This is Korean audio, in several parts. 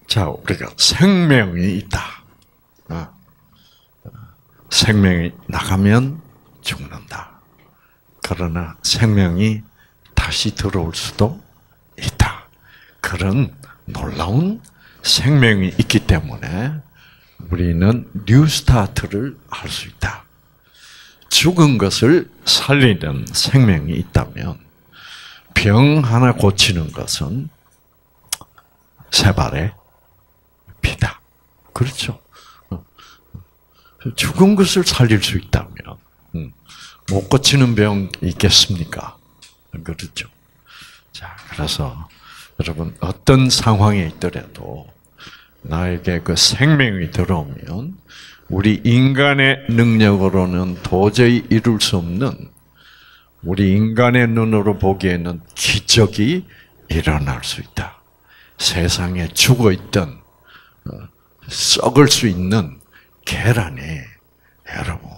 자, 우리가 생명이 있다. 생명이 나가면 죽는다. 그러나 생명이 다시 들어올 수도 있다. 그런 놀라운 생명이 있기 때문에 우리는 뉴스타트를 할 수 있다. 죽은 것을 살리는 생명이 있다면 병 하나 고치는 것은 세 발의 피다. 그렇죠. 죽은 것을 살릴 수 있다면 못 고치는 병 있겠습니까? 그렇죠. 자, 그래서 여러분 어떤 상황에 있더라도 나에게 그 생명이 들어오면 우리 인간의 능력으로는 도저히 이룰 수 없는, 우리 인간의 눈으로 보기에는 기적이 일어날 수 있다. 세상에 죽어있던 썩을 수 있는 계란이 여러분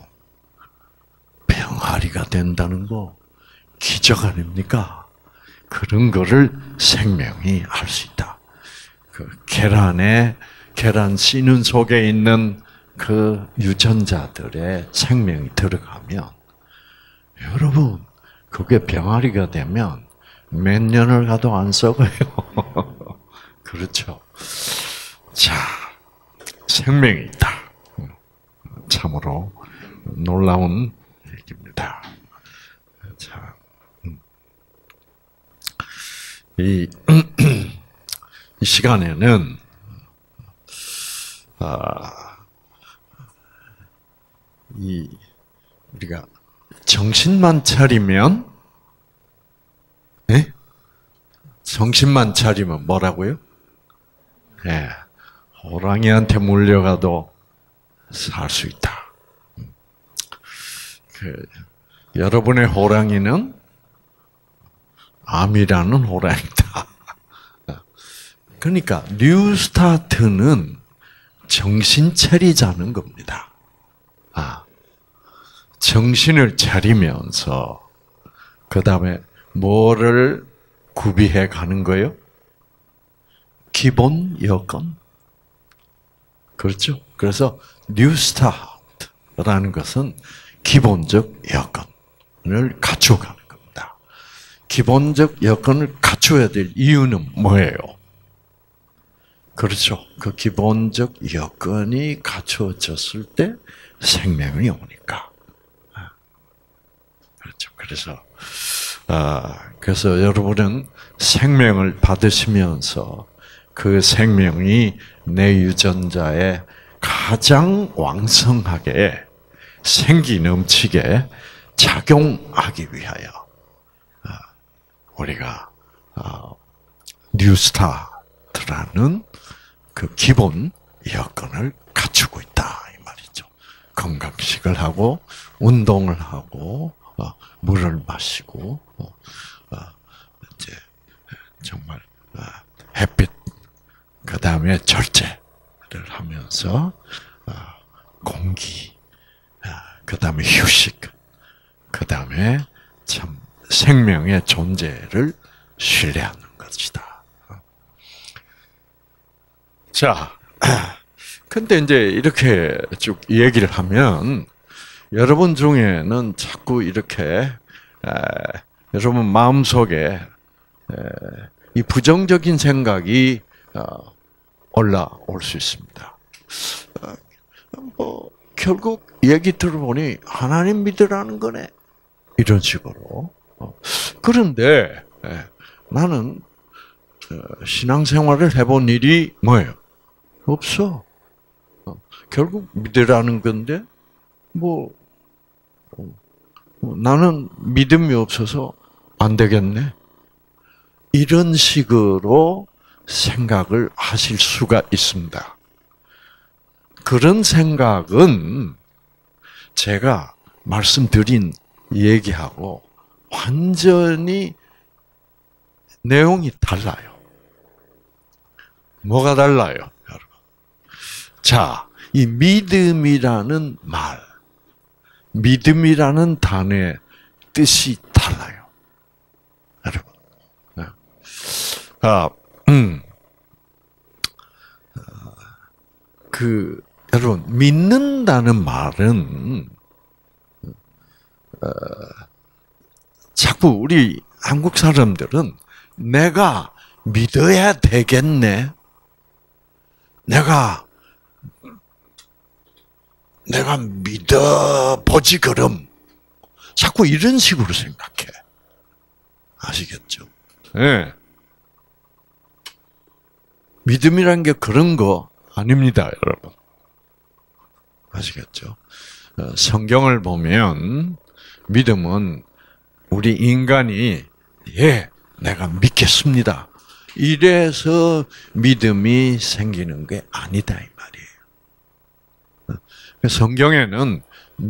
병아리가 된다는 거 기적 아닙니까? 그런 거를 생명이 할 수 있다. 그 계란 씨눈 속에 있는 그 유전자들의 생명이 들어가면 여러분 그게 병아리가 되면 몇 년을 가도 안 썩어요. 그렇죠. 자, 생명이 있다. 참으로 놀라운 얘기입니다. 자, 이 시간에는 우리가 정신만 차리면, 네? 정신만 차리면 뭐라고요? 네, 호랑이한테 물려가도 살 수 있다. 여러분의 호랑이는 암이라는 호랑이다. 그러니까 뉴스타트는 정신 차리자는 겁니다. 정신을 차리면서 그 다음에 뭐를 구비해 가는 거예요? 기본 여건. 그렇죠? 그래서 뉴스타트라는 것은 기본적 여건을 갖춰가는 겁니다. 기본적 여건을 갖춰야 될 이유는 뭐예요? 그렇죠. 그 기본적 여건이 갖춰졌을 때 생명이 오니까. 그렇죠. 그래서 여러분은 생명을 받으시면서 그 생명이 내 유전자에 가장 왕성하게 생기 넘치게 작용하기 위하여 우리가 뉴스타트라는 그 기본 여건을 갖추고 있다 이 말이죠. 건강식을 하고 운동을 하고 물을 마시고 이제 정말 햇빛 그 다음에 절제를 하면서 공기 그 다음에 휴식 그 다음에 참 생명의 존재를 신뢰하는 것이다. 자, 근데 이제 이렇게 쭉 얘기를 하면 여러분 중에는 자꾸 이렇게 여러분 마음속에 이 부정적인 생각이 올라올 수 있습니다. 뭐 결국 얘기 들어보니 하나님 믿으라는 거네. 이런 식으로. 그런데 나는 신앙생활을 해본 일이 뭐예요? 없어. 결국 믿으라는 건데 나는 믿음이 없어서 안 되겠네. 이런 식으로 생각을 하실 수가 있습니다. 그런 생각은 제가 말씀드린 얘기하고 완전히 내용이 달라요. 뭐가 달라요, 여러분? 자, 이 믿음이라는 말, 믿음이라는 단어의 뜻이 달라요. 여러분. 여러분, 믿는다는 말은, 자꾸 우리 한국 사람들은 내가 믿어야 되겠네. 내가 믿어보지, 그럼. 자꾸 이런 식으로 생각해. 아시겠죠? 예. 네. 믿음이란 게 그런 거 아닙니다, 여러분. 아시겠죠? 성경을 보면 믿음은 우리 인간이 내가 믿겠습니다. 이래서 믿음이 생기는 게 아니다 이 말이에요. 성경에는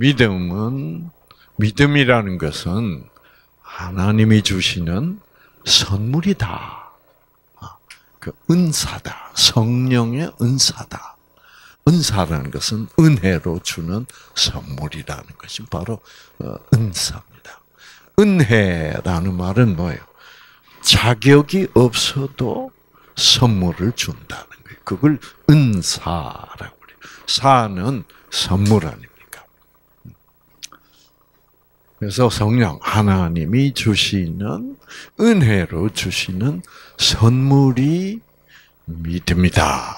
믿음이라는 것은 하나님이 주시는 선물이다. 그 은사다. 성령의 은사다. 은사라는 것은 은혜로 주는 선물이라는 것이 바로 은사입니다. 은혜라는 말은 뭐예요? 자격이 없어도 선물을 준다는 거예요. 그걸 은사라고 그래요. 사는 선물 아닙니까? 그래서 성령, 하나님이 주시는, 은혜로 주시는 선물이 믿음이다.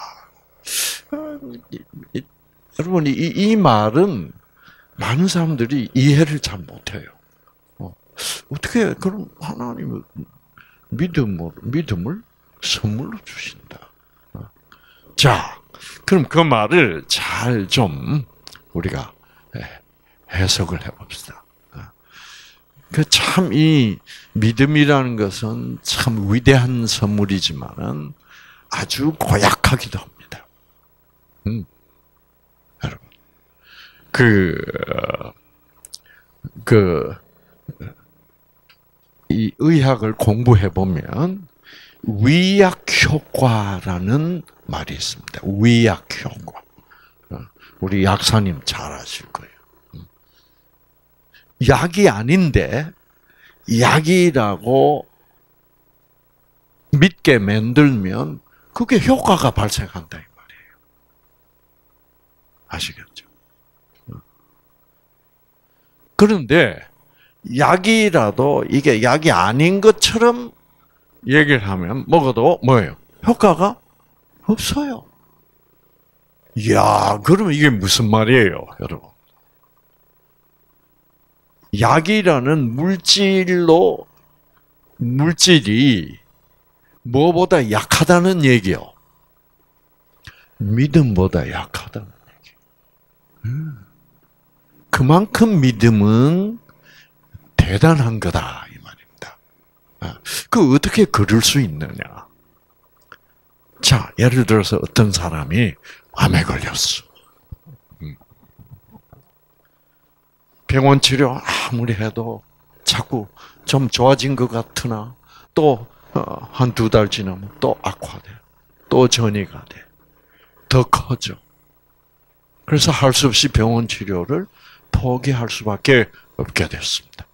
여러분, 이 말은 많은 사람들이 이해를 잘 못해요. 어떻게, 그럼 하나님은 믿음을 선물로 주신다. 자, 그럼 그 말을 잘 좀 우리가 해석을 해봅시다. 참 이 믿음이라는 것은 참 위대한 선물이지만은 아주 고약하기도 합니다. 여러분, 이 의학을 공부해 보면 위약 효과라는 말이 있습니다. 위약 효과. 우리 약사님 잘 아실 거예요. 약이 아닌데 약이라고 믿게 만들면 그게 효과가 발생한다 이 말이에요. 아시겠죠? 그런데 약이라도 이게 약이 아닌 것처럼 얘기를 하면 먹어도 뭐예요? 효과가 없어요. 이야, 그러면 이게 무슨 말이에요, 여러분? 약이라는 물질이 뭐보다 약하다는 얘기요. 믿음보다 약하다는 얘기. 그만큼 믿음은 대단한 거다 이 말입니다. 그 어떻게 그럴 수 있느냐? 자, 예를 들어서 어떤 사람이 암에 걸렸어. 병원 치료 아무리 해도 자꾸 좀 좋아진 것 같으나 또 한두 달 지나면 또 악화돼. 또 전이가 돼. 더 커져. 그래서 할 수 없이 병원 치료를 포기할 수밖에 없게 됐습니다.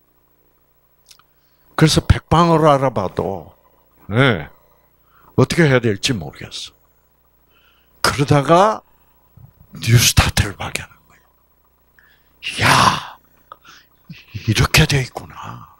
그래서 백방을 알아봐도 어떻게 해야 될지 모르겠어. 그러다가 뉴스타트를 발견한 거예요. 야, 이렇게 돼 있구나.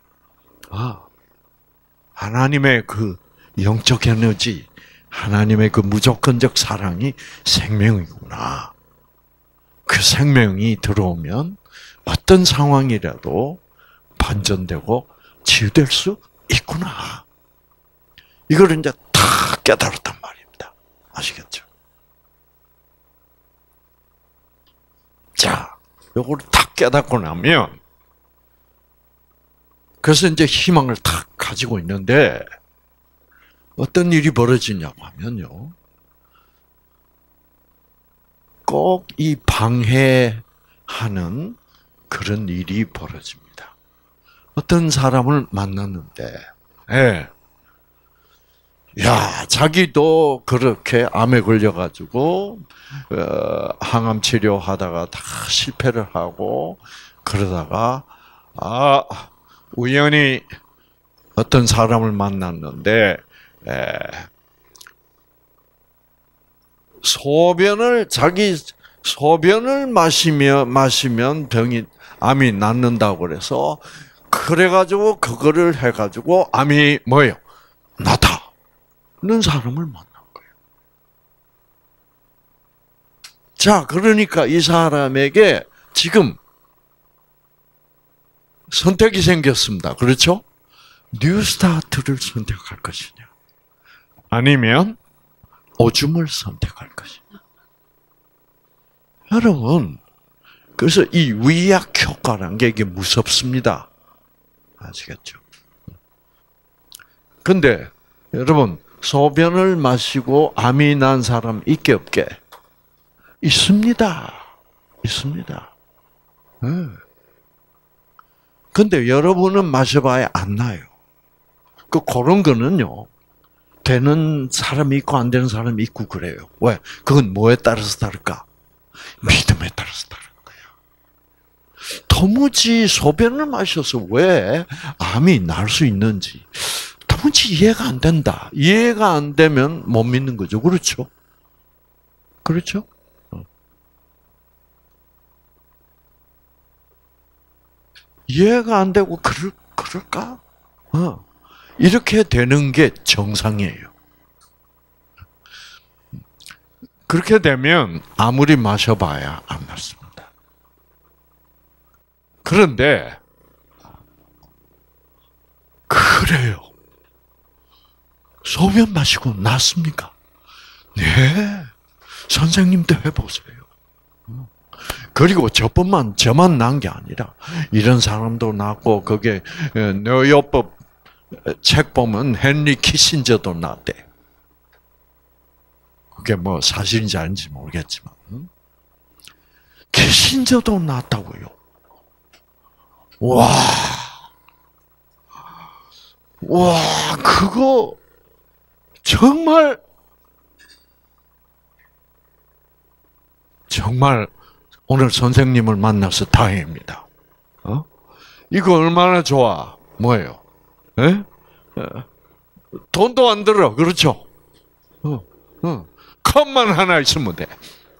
하나님의 그 영적 에너지, 하나님의 그 무조건적 사랑이 생명이구나. 그 생명이 들어오면 어떤 상황이라도 반전되고 치유될 수 있구나. 이걸 이제 다 깨달았단 말입니다. 아시겠죠? 자, 요거를 다 깨닫고 나면 그래서 이제 희망을 다 가지고 있는데 어떤 일이 벌어지냐고 하면요. 꼭 이 방해하는 그런 일이 벌어집니다. 어떤 사람을 만났는데, 자기도 그렇게 암에 걸려가지고 항암 치료하다가 다 실패를 하고 그러다가 우연히 어떤 사람을 만났는데 자기 소변을 마시면 암이 낫는다고 그래서, 그래가지고, 그거를 해가지고, 암이 뭐예요? 낫다는 사람을 만난 거예요. 자, 그러니까 이 사람에게 지금 선택이 생겼습니다. 그렇죠? 뉴스타트를 선택할 것이냐, 아니면 오줌을 선택할 것이냐. 여러분, 그래서 이 위약 효과라는 게 이게 무섭습니다. 아시겠죠? 근데 여러분, 소변을 마시고 암이 난 사람 있게 없게? 있습니다. 있습니다. 근데 여러분은 마셔봐야 안 나요. 그런 거는요, 되는 사람이 있고 안 되는 사람이 있고 그래요. 왜? 그건 뭐에 따라서 다를까? 믿음에 따라서 다른 거예요. 도무지 소변을 마셔서 왜 암이 날 수 있는지 도무지 이해가 안 된다. 이해가 안 되면 못 믿는 거죠. 그렇죠? 그렇죠? 이해가 안 되고 그럴까? 이렇게 되는 게 정상이에요. 그렇게 되면 아무리 마셔봐야 안 낫습니다. 그런데 그래요. 소변 마시고 낫습니까? 네. 선생님도 해보세요. 그리고 저만 난 게 아니라 이런 사람도 났고, 그게 뇌요법 책 보면 헨리 키신저도 났대. 그게 뭐 사실인지 아닌지 모르겠지만 키신저도 났다고요. 와, 그거 정말 오늘 선생님을 만나서 다행입니다. 이거 얼마나 좋아. 뭐예요? 에? 돈도 안 들어. 그렇죠? 컵만 하나 있으면 돼.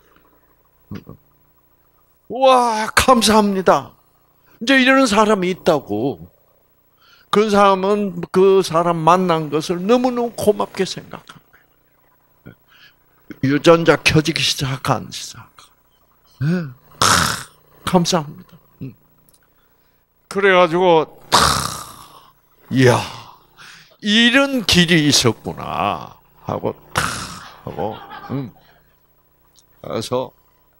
와, 감사합니다. 이제 이런 사람이 있다고. 그 사람은 그 사람 만난 것을 너무너무 고맙게 생각한 거예요. 유전자 켜지기 시작한. 감사합니다. 그래가지고, 이야, 이런 길이 있었구나 하고 그래서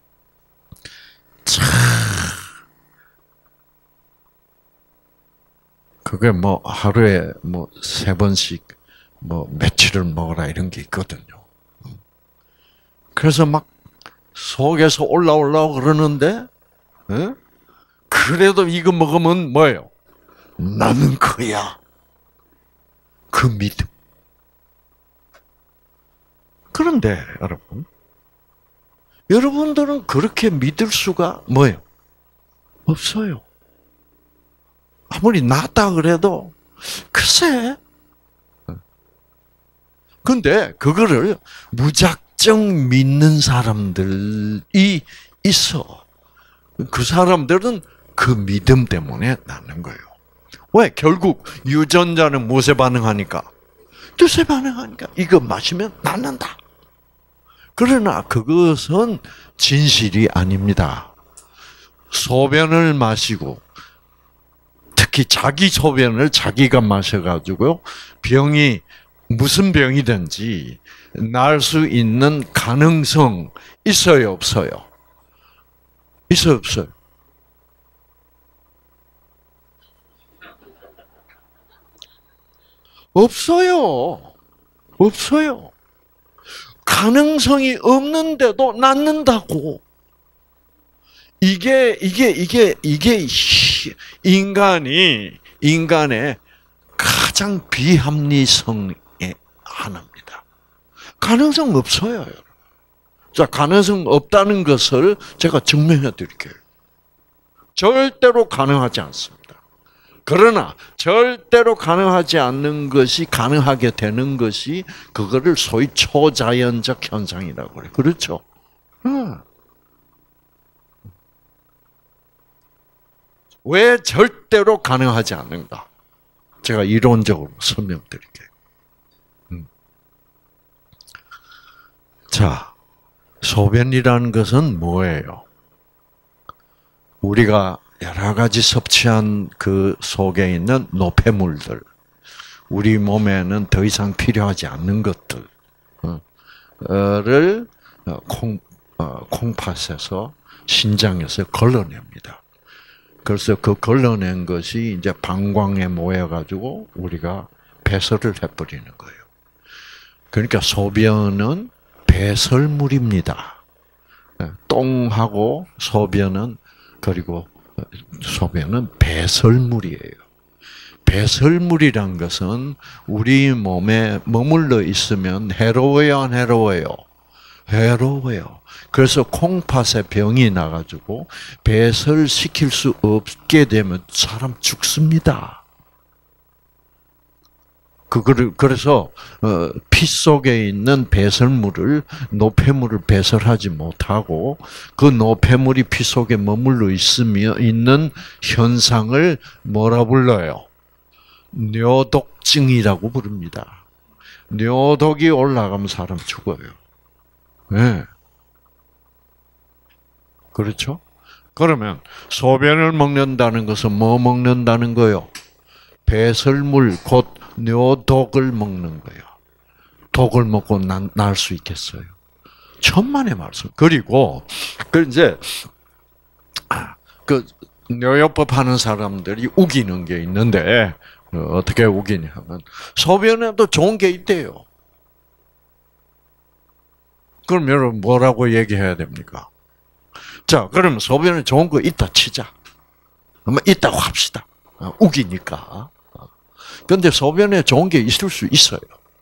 그게 뭐 하루에 뭐 3번씩 뭐 며칠을 먹어라 이런 게 있거든요. 그래서 막 속에서 올라오려고 그러는데, 그래도 이거 먹으면 뭐예요? 나는 거야. 그 믿음. 그런데 여러분들은 그렇게 믿을 수가 뭐예요? 없어요. 아무리 낫다 그래도 글쎄. 근데 그거를 무작정 믿는 사람들이 있어. 그 사람들은 그 믿음 때문에 낫는 거예요. 왜? 결국 유전자는 무엇에 반응하니까? 뜻에 반응하니까 이거 마시면 낫는다. 그러나 그것은 진실이 아닙니다. 소변을 마시고, 특히 자기 소변을 자기가 마셔가지고 병이 무슨 병이든지 날 수 있는 가능성 있어요, 없어요? 있어요, 없어요? 없어요. 없어요. 가능성이 없는데도 낫는다고. 이게 인간의 가장 비합리성의 하나입니다. 가능성 없어요. 자, 가능성 없다는 것을 제가 증명해 드릴게요. 절대로 가능하지 않습니다. 그러나 절대로 가능하지 않는 것이 가능하게 되는 것이 그거를 소위 초자연적 현상이라고 그래. 그렇죠? 왜 절대로 가능하지 않는가? 제가 이론적으로 설명드릴게요. 자, 소변이라는 것은 뭐예요? 우리가 여러 가지 섭취한 그 속에 있는 노폐물들, 우리 몸에는 더 이상 필요하지 않는 것들을 콩팥에서 신장에서 걸러냅니다. 그래서 그 걸러낸 것이 이제 방광에 모여가지고 우리가 배설을 해버리는 거예요. 그러니까 소변은 배설물입니다. 똥하고 소변은 그리고 소변은 배설물이에요. 배설물이란 것은 우리 몸에 머물러 있으면 해로워요, 안 해로워요? 해로워요. 그래서 콩팥에 병이 나가지고 배설시킬 수 없게 되면 사람 죽습니다. 그래서 피 속에 있는 배설물을 노폐물을 배설하지 못하고 그 노폐물이 피 속에 머물러 있는 현상을 뭐라 불러요? 뇨독증이라고 부릅니다. 뇨독이 올라가면 사람 죽어요. 네. 그렇죠? 그러면 소변을 먹는다는 것은 뭐 먹는다는 거요? 배설물 곧 뇨독을 먹는 거예요. 독을 먹고 날 수 있겠어요? 천만의 말씀. 그리고 이제 그 뇨요법 하는 사람들이 우기는 게 있는데 어떻게 우기냐면 소변에도 좋은 게 있대요. 그럼 여러분 뭐라고 얘기해야 됩니까? 자, 그러면 소변에 좋은 거 있다 치자. 있다고 합시다. 우기니까. 그런데 소변에 좋은 게 있을 수 있어요.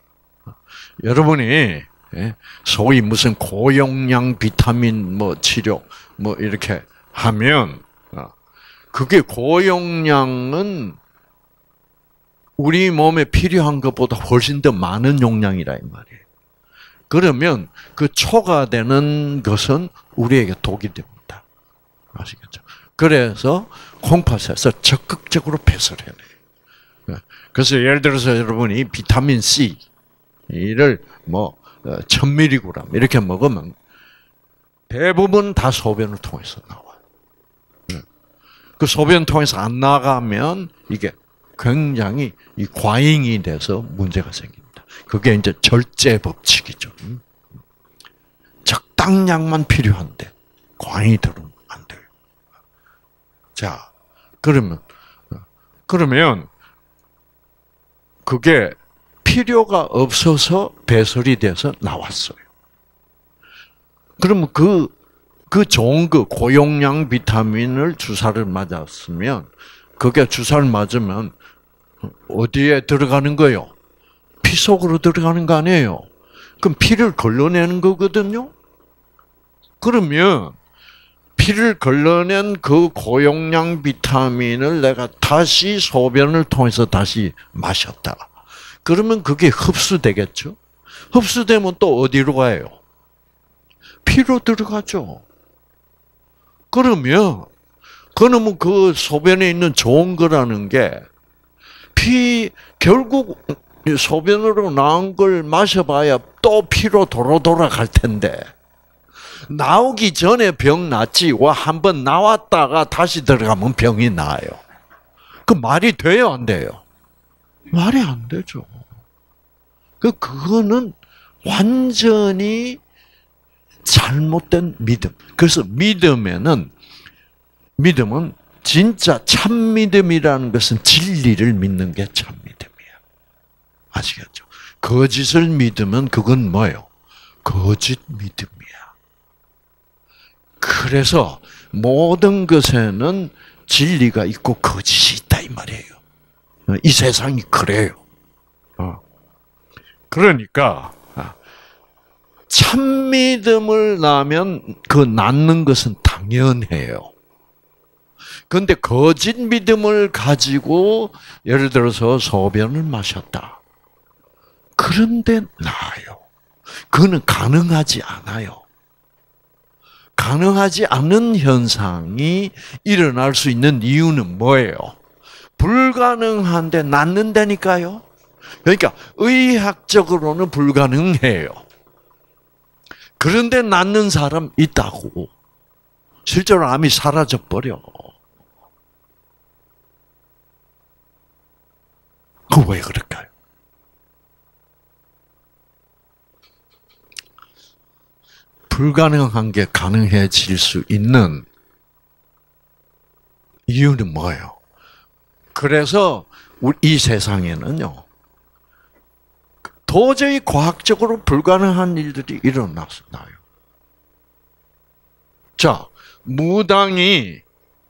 여러분이 소위 무슨 고용량 비타민 치료 이렇게 하면 그게 고용량은 우리 몸에 필요한 것보다 훨씬 더 많은 용량이라 이 말이에요. 그러면 그 초과되는 것은 우리에게 독이 됩니다. 아시겠죠? 그래서 콩팥에서 적극적으로 배설해내요. 그래서 예를 들어서 여러분이 비타민 C를 1000mg 이렇게 먹으면 대부분 다 소변을 통해서 나와요. 그 소변 통해서 안 나가면 이게 굉장히 과잉이 돼서 문제가 생깁니다. 그게 이제 절제 법칙이죠. 적당량만 필요한데 과잉이 들으면 안 돼요. 자, 그러면 그게 필요가 없어서 배설이 돼서 나왔어요. 그러면 그 좋은 고용량 비타민을 주사를 맞았으면 그게 주사를 맞으면 어디에 들어가는 거요? 피 속으로 들어가는 거 아니에요? 그럼 피를 걸러내는 거거든요? 그러면 피를 걸러낸 그 고용량 비타민을 내가 다시 소변을 통해서 다시 마셨다. 그러면 그게 흡수되겠죠? 흡수되면 또 어디로 가요? 피로 들어가죠. 그러면 그 소변에 있는 좋은 거라는 게 결국 소변으로 나온 걸 마셔봐야 또 피로 돌아갈 텐데 나오기 전에 병 났지. 한번 나왔다가 다시 들어가면 병이 나요. 그 말이 돼요, 안 돼요? 말이 안 되죠. 그거는 완전히 잘못된 믿음. 그래서 믿음은 진짜 참 믿음이라는 것은 진리를 믿는 게 참 믿음이야. 아시겠죠? 거짓을 믿으면 그건 뭐예요? 거짓 믿음이야. 그래서 모든 것에는 진리가 있고 거짓이 있다 이 말이에요. 이 세상이 그래요. 그러니까 참 믿음을 낳으면 그 낳는 것은 당연해요. 근데 거짓 믿음을 가지고 예를 들어서 소변을 마셨다. 그런데 나아요. 그거는 가능하지 않아요. 가능하지 않은 현상이 일어날 수 있는 이유는 뭐예요? 불가능한데 낫는다니까요. 그러니까 의학적으로는 불가능해요. 그런데 낫는 사람 있다고. 실제로 암이 사라져버려. 그 왜 그럴까요? 불가능한 게 가능해질 수 있는 이유는 뭐예요? 그래서 이 세상에는요, 도저히 과학적으로 불가능한 일들이 일어나요. 자, 무당이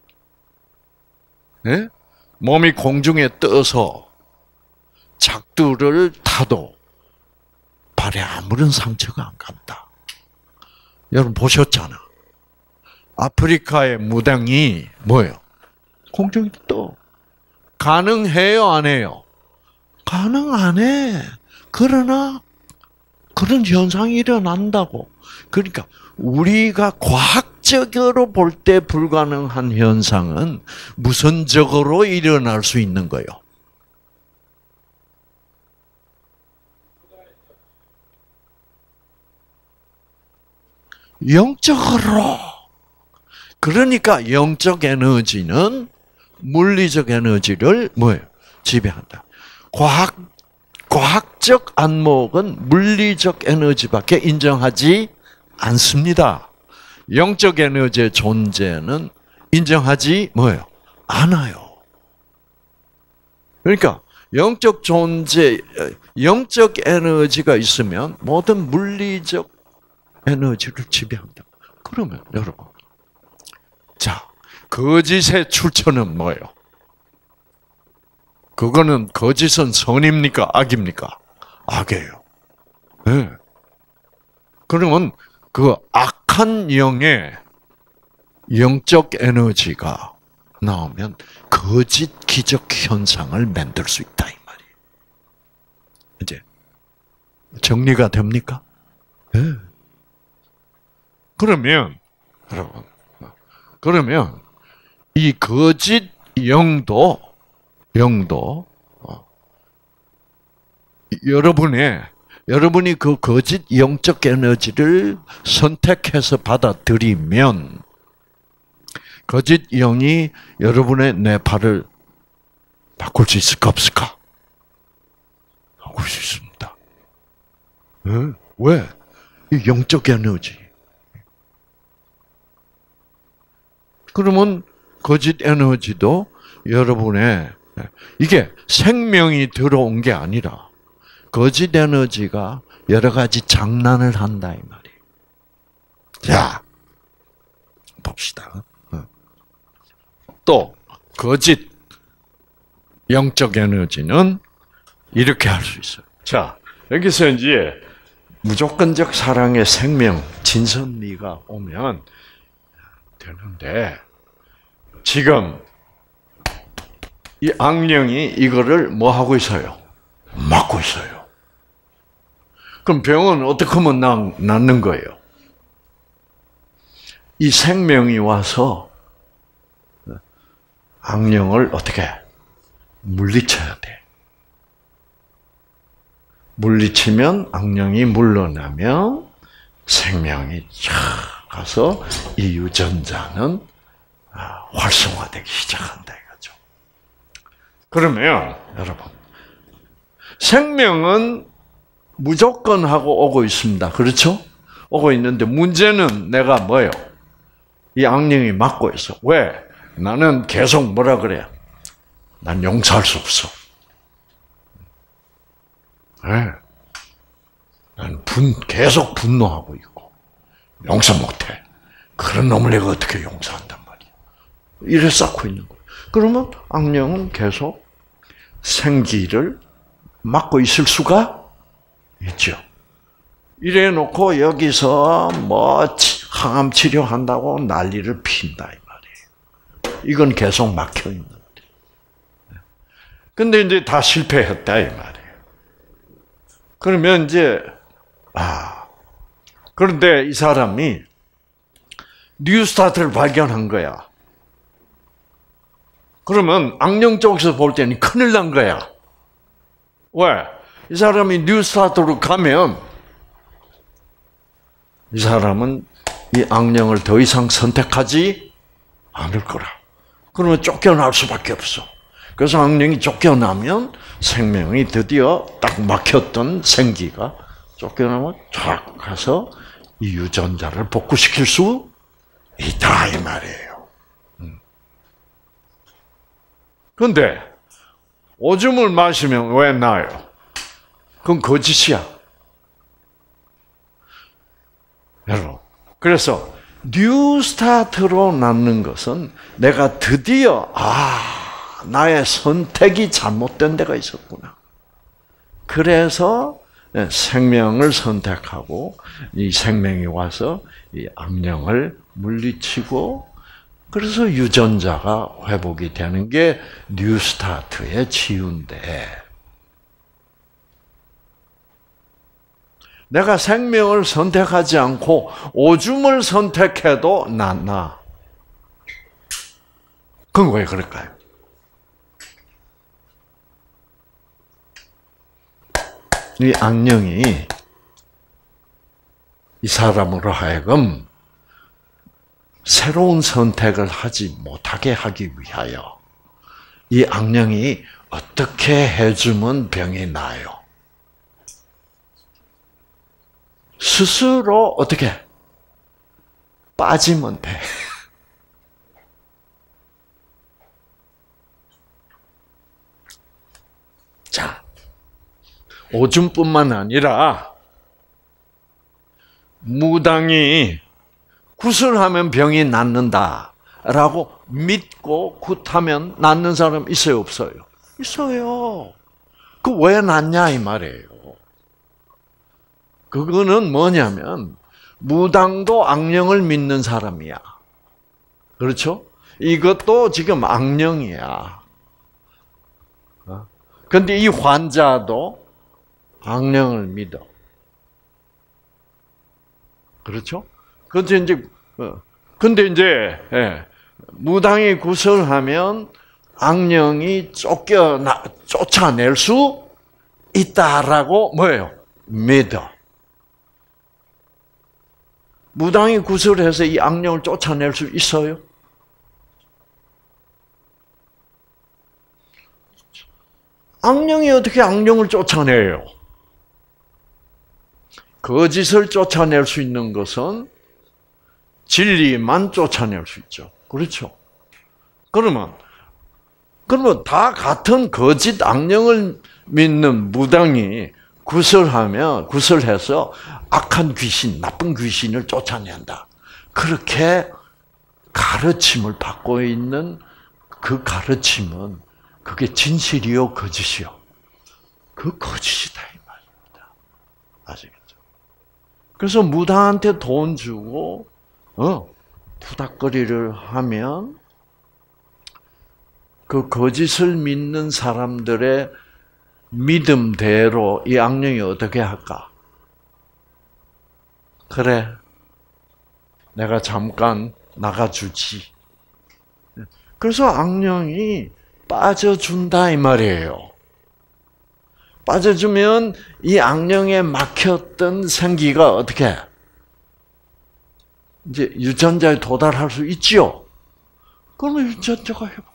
몸이 공중에 떠서 작두를 타도 발에 아무런 상처가 안 간다. 여러분 보셨잖아. 아프리카의 무당이 뭐예요? 공중에 떠. 가능해요, 안 해요? 가능 안 해. 그러나 그런 현상이 일어난다고. 그러니까 우리가 과학적으로 볼 때 불가능한 현상은 무선적으로 일어날 수 있는 거예요. 영적으로. 그러니까 영적 에너지는 물리적 에너지를 뭐예요? 지배한다. 과학적 안목은 물리적 에너지밖에 인정하지 않습니다. 영적 에너지의 존재는 인정하지 뭐예요? 않아요. 그러니까 영적 존재, 영적 에너지가 있으면 모든 물리적 에너지를 지배한다. 그러면 여러분, 자, 거짓의 출처는 뭐예요? 그거는 거짓은 선입니까? 악입니까? 악이에요. 네. 그러면 그 악한 영의 영적 에너지가 나오면 거짓 기적 현상을 만들 수 있다 이 말이에요. 이제 정리가 됩니까? 네. 그러면 여러분, 그러면 이 거짓 영도 여러분이 그 거짓 영적 에너지를 선택해서 받아들이면 거짓 영이 여러분의 뇌파를 바꿀 수 있을까 없을까? 바꿀 수 있습니다. 왜? 이 영적 에너지. 그러면 거짓 에너지도 여러분의 이게 생명이 들어온 게 아니라 거짓 에너지가 여러 가지 장난을 한다 이 말이에요. 자, 봅시다. 또 거짓 영적 에너지는 이렇게 할 수 있어요. 자, 여기서 이제 무조건적 사랑의 생명 진선미가 오면 되는데 지금 이 악령이 이거를 뭐 하고 있어요? 막고 있어요. 그럼 병은 어떻게 하면 낫는 거예요? 이 생명이 와서 악령을 어떻게 물리쳐야 돼. 물리치면 악령이 물러나면 생명이 쫙 가서 이 유전자는 활성화되기 시작한다 이거죠. 그러면 여러분, 생명은 무조건 하고 오고 있습니다. 그렇죠? 오고 있는데 문제는 내가 뭐예요? 이 악령이 막고 있어. 왜? 나는 계속 뭐라 그래요? 난 용서할 수 없어. 네. 난 계속 분노하고 있고 용서 못해. 그런 놈을 내가 어떻게 용서한단 말이야. 이래 쌓고 있는 거예요. 그러면 악령은 계속 생기를 막고 있을 수가 있죠. 이래 놓고 여기서 뭐 항암 치료한다고 난리를 핀다 이 말이에요. 이건 계속 막혀 있는 거예요. 근데 이제 다 실패했다 이 말이에요. 그러면 이제 그런데 이 사람이 뉴스타트를 발견한 거야. 그러면 악령 쪽에서 볼 때는 큰일 난 거야. 왜? 이 사람이 뉴스타트로 가면 이 사람은 이 악령을 더 이상 선택하지 않을 거라. 그러면 쫓겨날 수밖에 없어. 그래서 악령이 쫓겨나면 생명이 드디어 딱 막혔던 생기가 쫓겨나면 쫙 가서 이 유전자를 복구시킬 수 있다 이 말이에요. 그런데 오줌을 마시면 왜 나요? 그건 거짓이야. 여러분, 그래서 뉴스타트로 낳는 것은 내가 드디어 나의 선택이 잘못된 데가 있었구나. 그래서 생명을 선택하고 이 생명이 와서 이 악령을 물리치고 그래서 유전자가 회복이 되는 게 뉴스타트의 치유인데 내가 생명을 선택하지 않고 오줌을 선택해도 낫나? 그건 왜 그럴까요? 이 악령이 이 사람으로 하여금 새로운 선택을 하지 못하게 하기 위하여 이 악령이 어떻게 해주면 병이 나요? 스스로 어떻게 빠지면 돼. 자, 오줌뿐만 아니라 무당이 굿을 병이 낫는다라고 믿고 굿하면 낫는 사람 있어요, 없어요? 있어요. 그 왜 낫냐 이 말이에요. 그거는 뭐냐면 무당도 악령을 믿는 사람이야. 그렇죠? 이것도 지금 악령이야. 그런데 이 환자도 악령을 믿어. 그렇죠? 근데 이제 무당이 구설하면 악령이 쫓아낼 수 있다라고 뭐예요? 믿어. 무당이 구설해서 이 악령을 쫓아낼 수 있어요? 악령이 어떻게 악령을 쫓아내요? 거짓을 쫓아낼 수 있는 것은 진리만 쫓아낼 수 있죠. 그렇죠? 그러면 다 같은 거짓 악령을 믿는 무당이 구설해서 악한 귀신, 나쁜 귀신을 쫓아낸다. 그렇게 가르침을 받고 있는 그 가르침은 그게 진실이요, 거짓이요? 그 거짓이다 이 말입니다. 아시겠죠? 그래서 무당한테 돈 주고 푸닥거리를 하면 그 거짓을 믿는 사람들의 믿음대로 이 악령이 어떻게 할까? 그래, 내가 잠깐 나가주지. 그래서 악령이 빠져준다 이 말이에요. 빠져주면 이 악령에 막혔던 생기가 어떻게 이제 유전자에 도달할 수 있지요. 그러면 유전자가 회복해.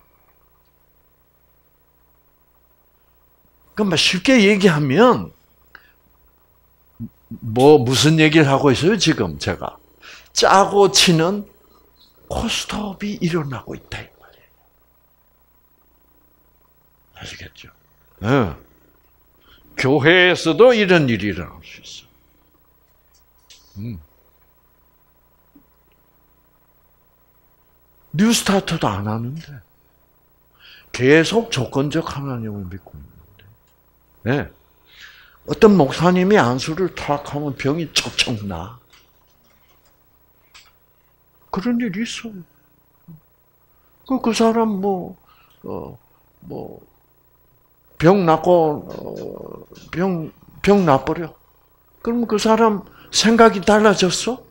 그러니까 쉽게 얘기하면 무슨 얘기를 하고 있어요 지금 제가? 짜고 치는 코스톱이 일어나고 있다 이 말이에요. 아시겠죠? 네. 교회에서도 이런 일이 일어날 수 있어. 뉴스타트도 안 하는데 계속 조건적 하나님을 믿고 있는데, 네. 어떤 목사님이 안수를 탁 하면 병이 척척 나. 그런 일이 있어요. 그 사람 병 낫고, 병 나버려. 그럼 그 사람 생각이 달라졌어?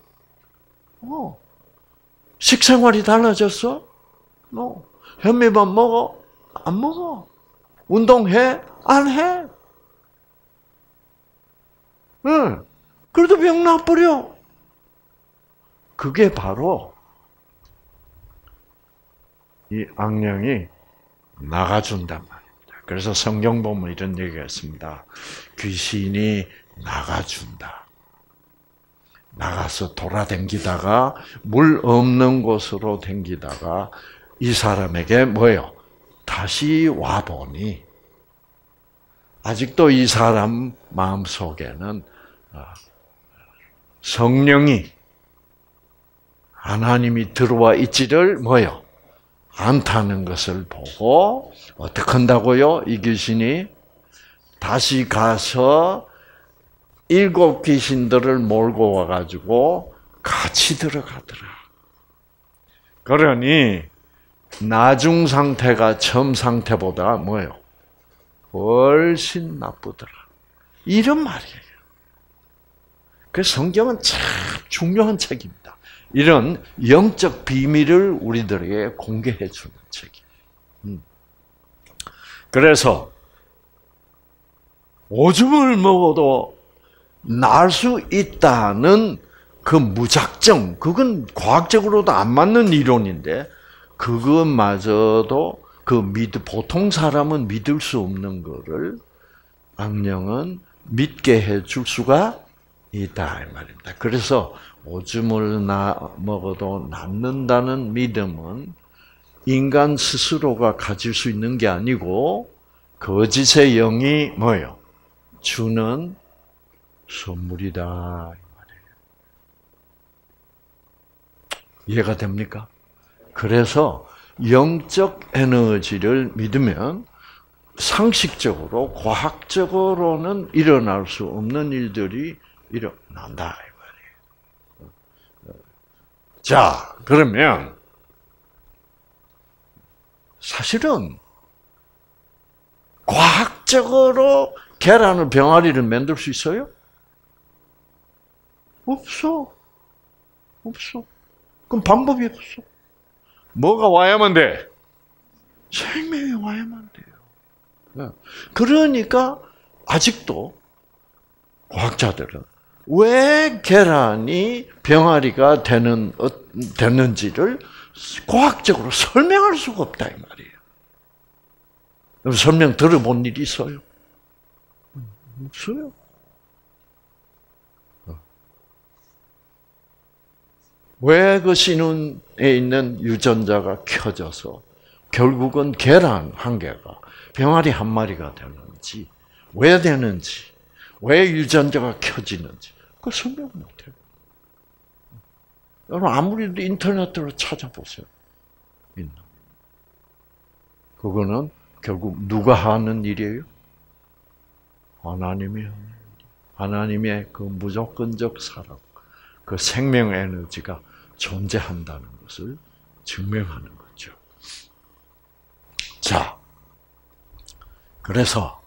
식생활이 달라졌어? 현미밥 먹어? 안 먹어. 운동해? 안 해. 응. 그래도 병 나버려. 그게 바로 이 악령이 나가준단 말입니다. 그래서 성경 보면 이런 얘기가 있습니다. 귀신이 나가준다. 나가서 돌아다니다가 물 없는 곳으로 다니다가 이 사람에게 뭐예요? 다시 와보니 아직도 이 사람 마음속에는 성령이 하나님이 들어와 있지를 뭐예요? 않다는 것을 보고 어떻게 한다고요? 이 귀신이 다시 가서 7 귀신들을 몰고 와가지고 같이 들어가더라. 그러니 나중 상태가 처음 상태보다 뭐예요? 훨씬 나쁘더라. 이런 말이에요. 그래서 성경은 참 중요한 책입니다. 이런 영적 비밀을 우리들에게 공개해 주는 책이에요. 그래서 오줌을 먹어도 날 수 있다는 그 무작정, 그건 과학적으로도 안 맞는 이론인데 그것마저도 보통 사람은 믿을 수 없는 거를 악령은 믿게 해줄 수가 있다 이 말입니다. 그래서 오줌을 먹어도 낫는다는 믿음은 인간 스스로가 가질 수 있는 게 아니고 거짓의 영이 뭐예요? 주는 선물이다 이 말이에요. 이해가 됩니까? 그래서 영적 에너지를 믿으면 상식적으로, 과학적으로는 일어날 수 없는 일들이 일어난다 이 말이에요. 자, 그러면 사실은 과학적으로 계란을 병아리를 만들 수 있어요? 없어. 그럼 방법이 없어. 뭐가 와야만 돼? 생명이 와야만 돼요. 그러니까 아직도 과학자들은 왜 계란이 병아리가 되는지를 과학적으로 설명할 수가 없다 이 말이에요. 설명 들어본 일이 있어요? 없어요. 왜 그 신운에 있는 유전자가 켜져서 결국은 계란 한 개가 병아리 한 마리가 되는지, 왜 되는지, 왜 유전자가 켜지는지 그걸 설명 못해요. 여러분 아무리 인터넷으로 찾아보세요. 그거는 결국 누가 하는 일이에요? 하나님이 하는 일. 하나님의 그 무조건적 사랑, 그 생명 에너지가 존재한다는 것을 증명하는 거죠. 자, 그래서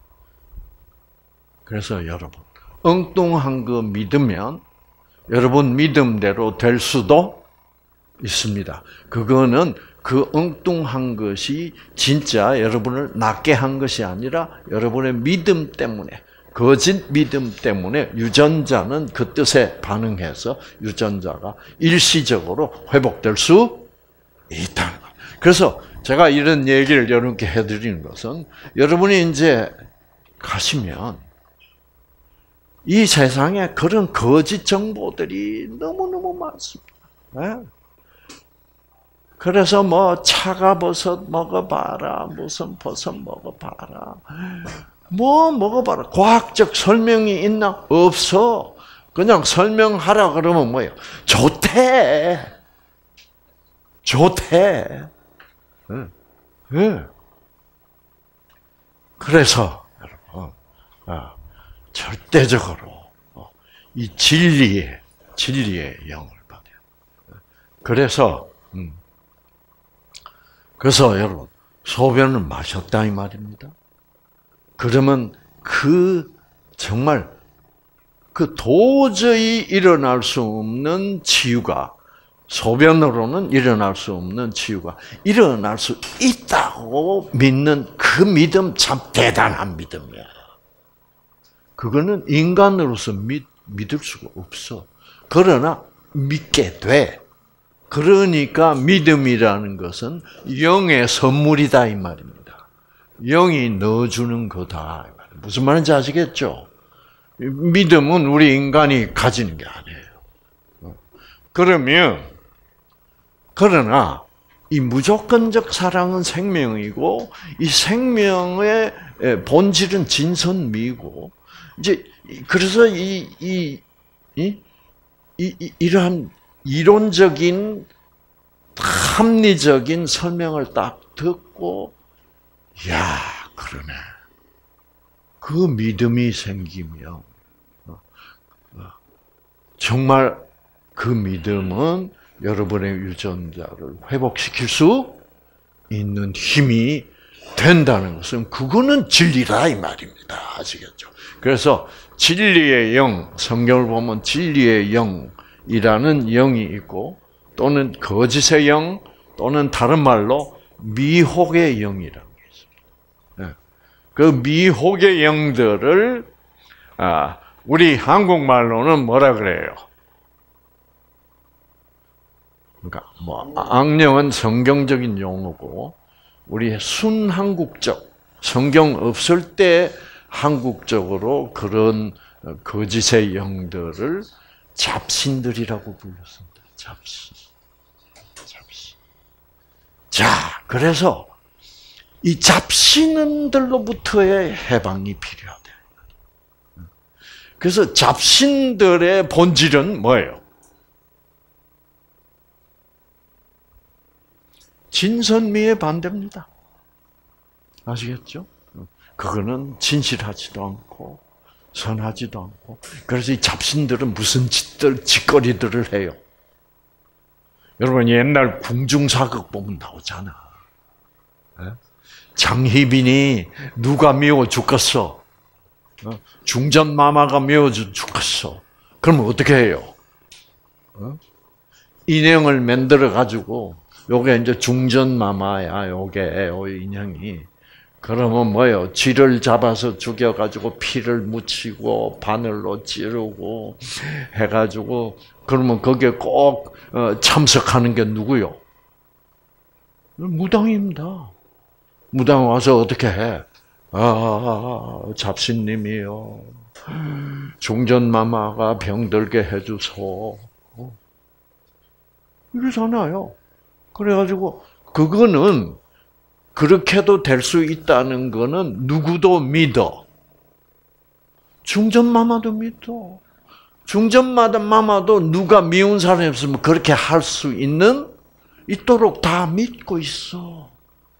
여러분, 엉뚱한 거 믿으면 여러분 믿음대로 될 수도 있습니다. 그거는 그 엉뚱한 것이 진짜 여러분을 낫게 한 것이 아니라 여러분의 믿음 때문에, 거짓 믿음 때문에 유전자는 그 뜻에 반응해서 유전자가 일시적으로 회복될 수 있다는 거예요. 그래서 제가 이런 얘기를 여러분께 해드리는 것은 여러분이 이제 가시면 이 세상에 그런 거짓 정보들이 너무너무 많습니다. 네? 그래서 뭐 차가버섯 먹어봐라, 무슨 버섯 먹어봐라, 뭐 먹어봐라. 과학적 설명이 있나? 없어. 그냥 설명하라 그러면 뭐예요? 좋대. 그래서 여러분, 절대적으로 이 진리의 영을 받아요. 그래서 그래서 여러분, 소변을 마셨다 이 말입니다. 그러면 정말 도저히 일어날 수 없는 치유가, 소변으로는 일어날 수 없는 치유가 일어날 수 있다고 믿는 그 믿음, 참 대단한 믿음이야. 그거는 인간으로서 믿을 수가 없어. 그러나 믿게 돼. 그러니까 믿음이라는 것은 영의 선물이다 이 말입니다. 영이 넣어주는 거다. 무슨 말인지 아시겠죠? 믿음은 우리 인간이 가지는 게 아니에요. 그러나 이 무조건적 사랑은 생명이고 이 생명의 본질은 진선미고 이제 그래서 이러한 이론적인 합리적인 설명을 딱 듣고 야 그러네. 그 믿음이 생기면 정말 그 믿음은 여러분의 유전자를 회복시킬 수 있는 힘이 된다는 것은 그거는 진리라 이 말입니다. 아시겠죠? 그래서 진리의 영, 성경을 보면 진리의 영이라는 영이 있고 또는 거짓의 영 또는 다른 말로 미혹의 영이라는 게 있습니다. 그 미혹의 영들을 우리 한국말로는 뭐라 그래요? 그러니까 악령은 성경적인 용어고 우리 순한국적 성경 없을 때 한국적으로 그런 거짓의 영들을 잡신들이라고 불렀습니다. 잡신. 자, 그래서 이 잡신들로부터의 해방이 필요하다. 그래서 잡신들의 본질은 뭐예요? 진선미의 반대입니다. 아시겠죠? 그거는 진실하지도 않고 선하지도 않고 그래서 이 잡신들은 무슨 짓거리들을 해요. 여러분 옛날 궁중사극 보면 나오잖아. 장희빈이 누가 미워 죽겠어. 중전마마가 미워 죽겠어. 그러면 어떻게 해요? 인형을 만들어 가지고 요게 이제 중전마마야. 요게 인형이. 그러면 뭐예요? 쥐를 잡아서 죽여가지고 피를 묻히고 바늘로 찌르고 해가지고 그러면 거기에 꼭 참석하는 게 누구요? 무당입니다. 무당 와서 어떻게 해? 잡신님이요. 중전마마가 병들게 해주소. 이러잖아요. 그래가지고 그거는 그렇게도 될 수 있다는 거는 누구도 믿어. 중전마마도 믿어. 중전마마도 누가 미운 사람이 없으면 그렇게 할 수 있도록 다 믿고 있어.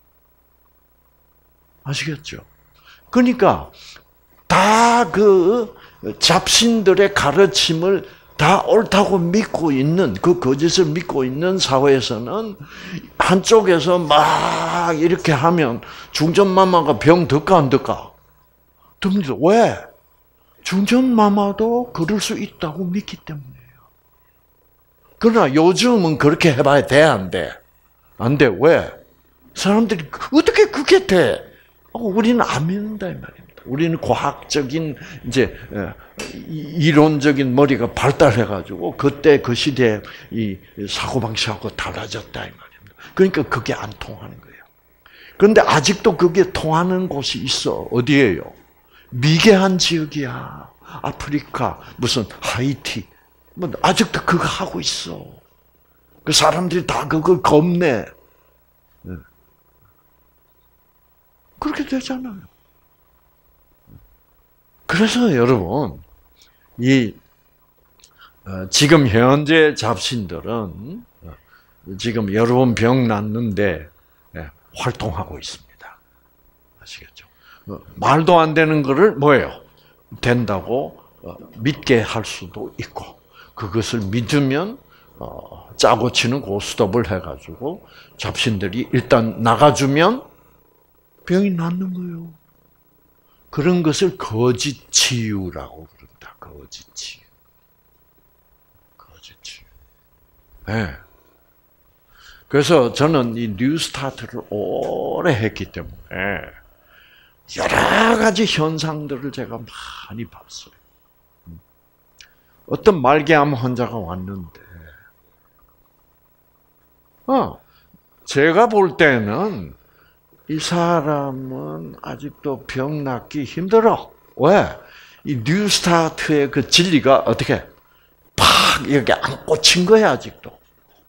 아시겠죠? 그러니까 다 그 잡신들의 가르침을 다 옳다고 믿고 있는 그 거짓을 믿고 있는 사회에서는 한쪽에서 막 이렇게 하면 중전마마가 병 들까 안 들까? 듭니다. 왜? 중전마마도 그럴 수 있다고 믿기 때문이에요. 그러나 요즘은 그렇게 해봐야 돼, 안 돼? 안 돼. 왜? 사람들이 어떻게 그게 돼? 우리는 안 믿는다 이 말입니다. 우리는 과학적인 이제 이론적인 머리가 발달해가지고 그때 그 시대에 이 사고 방식하고 달라졌다 이 말입니다. 그러니까 그게 안 통하는 거예요. 그런데 아직도 그게 통하는 곳이 있어. 어디예요? 미개한 지역이야. 아프리카 무슨 하이티 뭐 아직도 그거 하고 있어. 그 사람들이 다 그걸 겁내. 그렇게 되잖아요. 그래서 여러분, 지금 현재 잡신들은 지금 여러분 병 났는데 활동하고 있습니다. 아시겠죠? 말도 안 되는 거를 뭐예요? 된다고 믿게 할 수도 있고, 그것을 믿으면 짜고 치는 고스톱을 해가지고 잡신들이 일단 나가주면 병이 낫는 거예요. 그런 것을 거짓 치유라고 그럽니다. 거짓 치유. 거짓 치유. 네. 그래서 저는 이 뉴스타트를 오래 했기 때문에 여러 가지 현상들을 제가 많이 봤어요. 어떤 말기암 환자가 왔는데, 제가 볼 때는 이 사람은 아직도 병 낫기 힘들어. 왜? 이 뉴스타트의 그 진리가 어떻게 팍 여기 안 꽂힌 거야 아직도.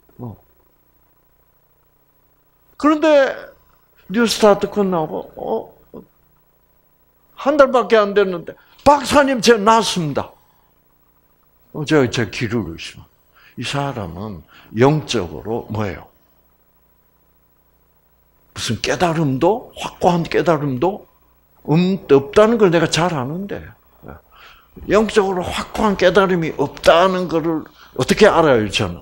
그런데 뉴스타트 끝나고 한 달밖에 안 됐는데 박사님 제가 낫습니다. 제가 귀를 의심합니다. 이 사람은 영적으로 뭐예요? 무슨 깨달음도 확고한 깨달음도 없다는 걸 내가 잘 아는데 영적으로 확고한 깨달음이 없다는 것을 어떻게 알아요? 저는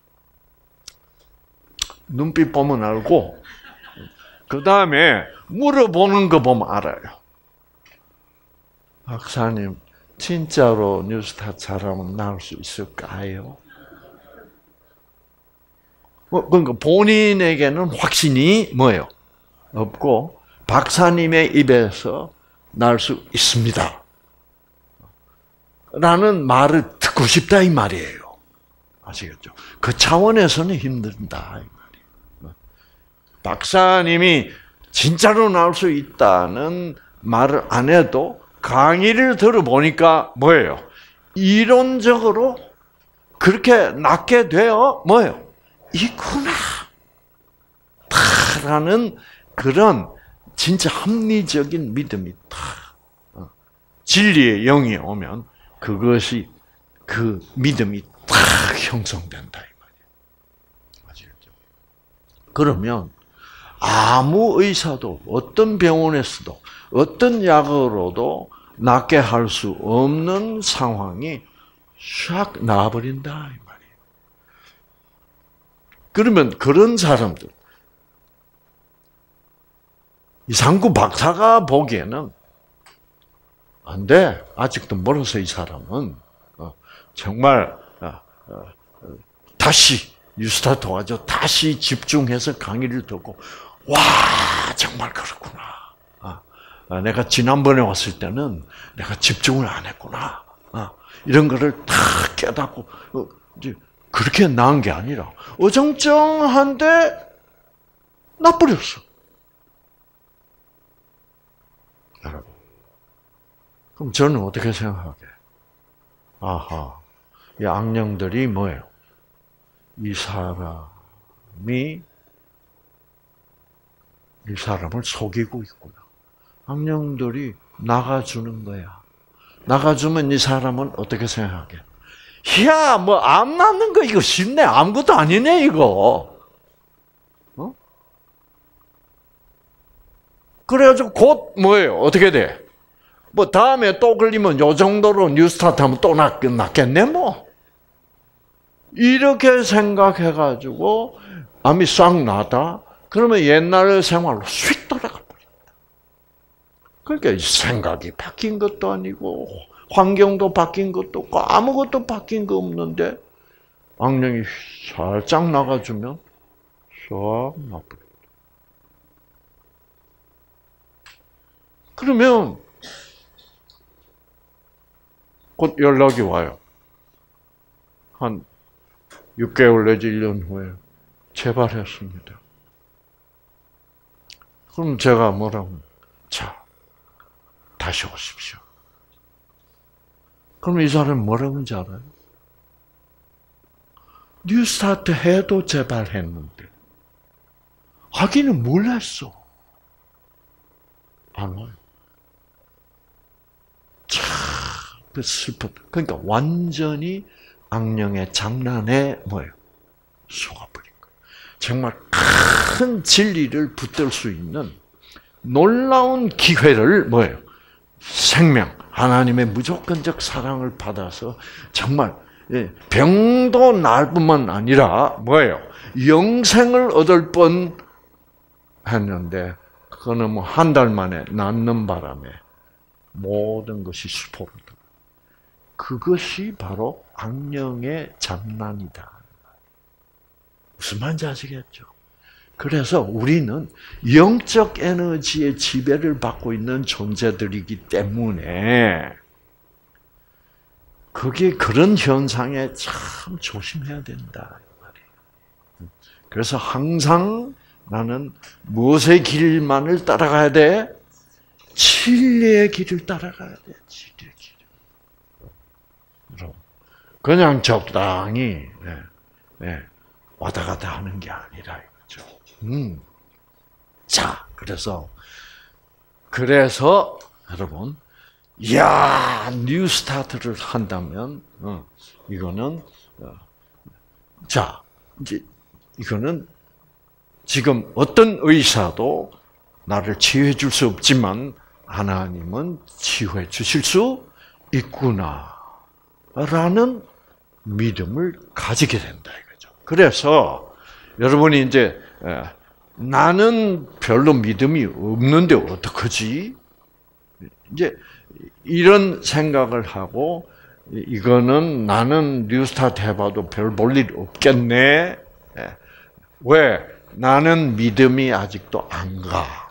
눈빛 보면 알고 그 다음에 물어보는 거 보면 알아요. 박사님 진짜로 뉴스타트 사람은 나을 수 있을까요? 그러니까 본인에게는 확신이 뭐예요? 없고 박사님의 입에서 날 수 있습니다. 라는 말을 듣고 싶다 이 말이에요. 아시겠죠? 그 차원에서는 힘든다 이 말이에요. 박사님이 진짜로 나올 수 있다는 말을 안 해도 강의를 들어보니까 뭐예요? 이론적으로 그렇게 낫게 되어 뭐예요? 있구나. 라는 그런 진짜 합리적인 믿음이 진리의 영이 오면 그것이 그 믿음이 딱 형성된다 이 말이에요. 아시겠죠? 그러면 아무 의사도 어떤 병원에서도 어떤 약으로도 낫게 할 수 없는 상황이 샥 나와버린다 이 말이에요. 그러면 그런 사람들 이상구 박사가 보기에는 안 돼. 아직도 멀어서 이 사람은 정말 다시 뉴스타트 도와줘. 다시 집중해서 강의를 듣고 와 정말 그렇구나. 내가 지난번에 왔을 때는 내가 집중을 안 했구나. 이런 거를 다 깨닫고 그렇게 나은 게 아니라 어정쩡한데 나버렸어. 여러분. 그럼 저는 어떻게 생각하게? 아하, 이 악령들이 뭐예요? 이 사람을 속이고 있구나. 악령들이 나가주는 거야. 나가주면 이 사람은 어떻게 생각하게? 야, 뭐 암 낳는 거 이거 쉽네. 아무것도 아니네 이거. 그래가지고 곧 뭐예요? 어떻게 돼? 뭐 다음에 또 걸리면 요 정도로 뉴스타트 하면 또 낫겠네 뭐. 이렇게 생각해가지고 암이 싹 나다. 그러면 옛날 생활로 휙 돌아가 버린다. 그러니까 생각이 바뀐 것도 아니고 환경도 바뀐 것도 없고 아무것도 바뀐 거 없는데 악령이 살짝 나가주면 싹 나버려. 그러면 곧 연락이 와요. 한 6개월 내지 1년 후에 재발했습니다. 그럼 제가 뭐라고? 자, 다시 오십시오. 그럼 이 사람이 뭐라고 하는지 알아요? 뉴스타트 해도 재발했는데 하기는 뭘 했어? 안 와요. 참, 그 슬픔. 그러니까 완전히 악령의 장난에 뭐예요? 속아버린 거예요. 정말 큰 진리를 붙들 수 있는 놀라운 기회를 뭐예요? 생명, 하나님의 무조건적 사랑을 받아서 정말 병도 날 뿐만 아니라 뭐예요? 영생을 얻을 뻔 했는데 그거는 뭐 한 달 만에 낫는 바람에 모든 것이 수포로. 그것이 바로 악령의 장난이다. 무슨 말인지 아시겠죠? 그래서 우리는 영적 에너지의 지배를 받고 있는 존재들이기 때문에 그게 그런 현상에 참 조심해야 된다. 그래서 항상 나는 무엇의 길만을 따라가야 돼? 진리의 길을 따라가야 돼. 진리의 길. 그냥 적당히 왔다 갔다 하는 게 아니라 이거죠. 자, 그래서 여러분, 뉴 스타트를 한다면 이거는 자, 이제 이거는 지금 어떤 의사도 나를 치유해 줄 수 없지만 하나님은 치유해 주실 수 있구나라는 믿음을 가지게 된다 이거죠. 그래서 여러분이 이제 나는 별로 믿음이 없는데 어떡하지? 이제 이런 생각을 하고 이거는 나는 뉴스타트 해봐도 별 볼 일 없겠네. 왜? 나는 믿음이 아직도 안 가.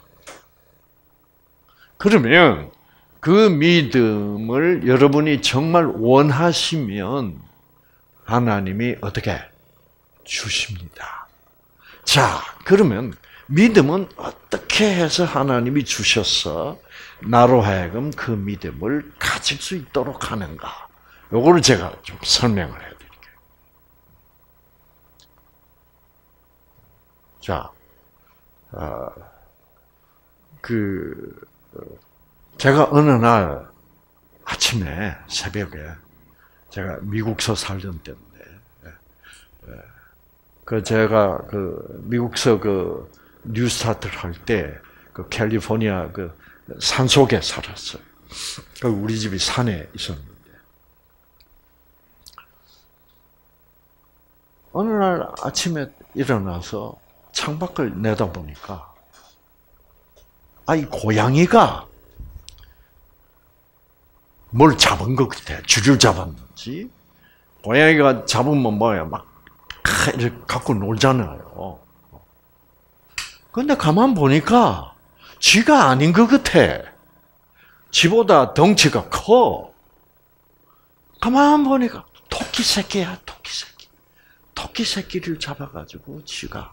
그러면 그 믿음을 여러분이 정말 원하시면 하나님이 어떻게 주십니다. 자, 그러면 믿음은 어떻게 해서 하나님이 주셔서 나로 하여금 그 믿음을 가질 수 있도록 하는가? 요거를 제가 좀 설명을 해드릴게요. 자, 제가 어느 날 아침에 새벽에 제가 미국서 살던 때인데, 제가 미국서 뉴스타트를 할 때 캘리포니아 산속에 살았어요. 우리 집이 산에 있었는데 어느 날 아침에 일어나서 창밖을 내다보니까 이 고양이가 뭘 잡은 것 같아. 쥐를 잡았는지. 고양이가 잡으면 뭐야, 막 이렇게 갖고 놀잖아요. 근데 가만 보니까 쥐가 아닌 것 같아. 쥐보다 덩치가 커. 가만 보니까 토끼 새끼야, 토끼 새끼. 토끼 새끼를 잡아가지고 쥐가.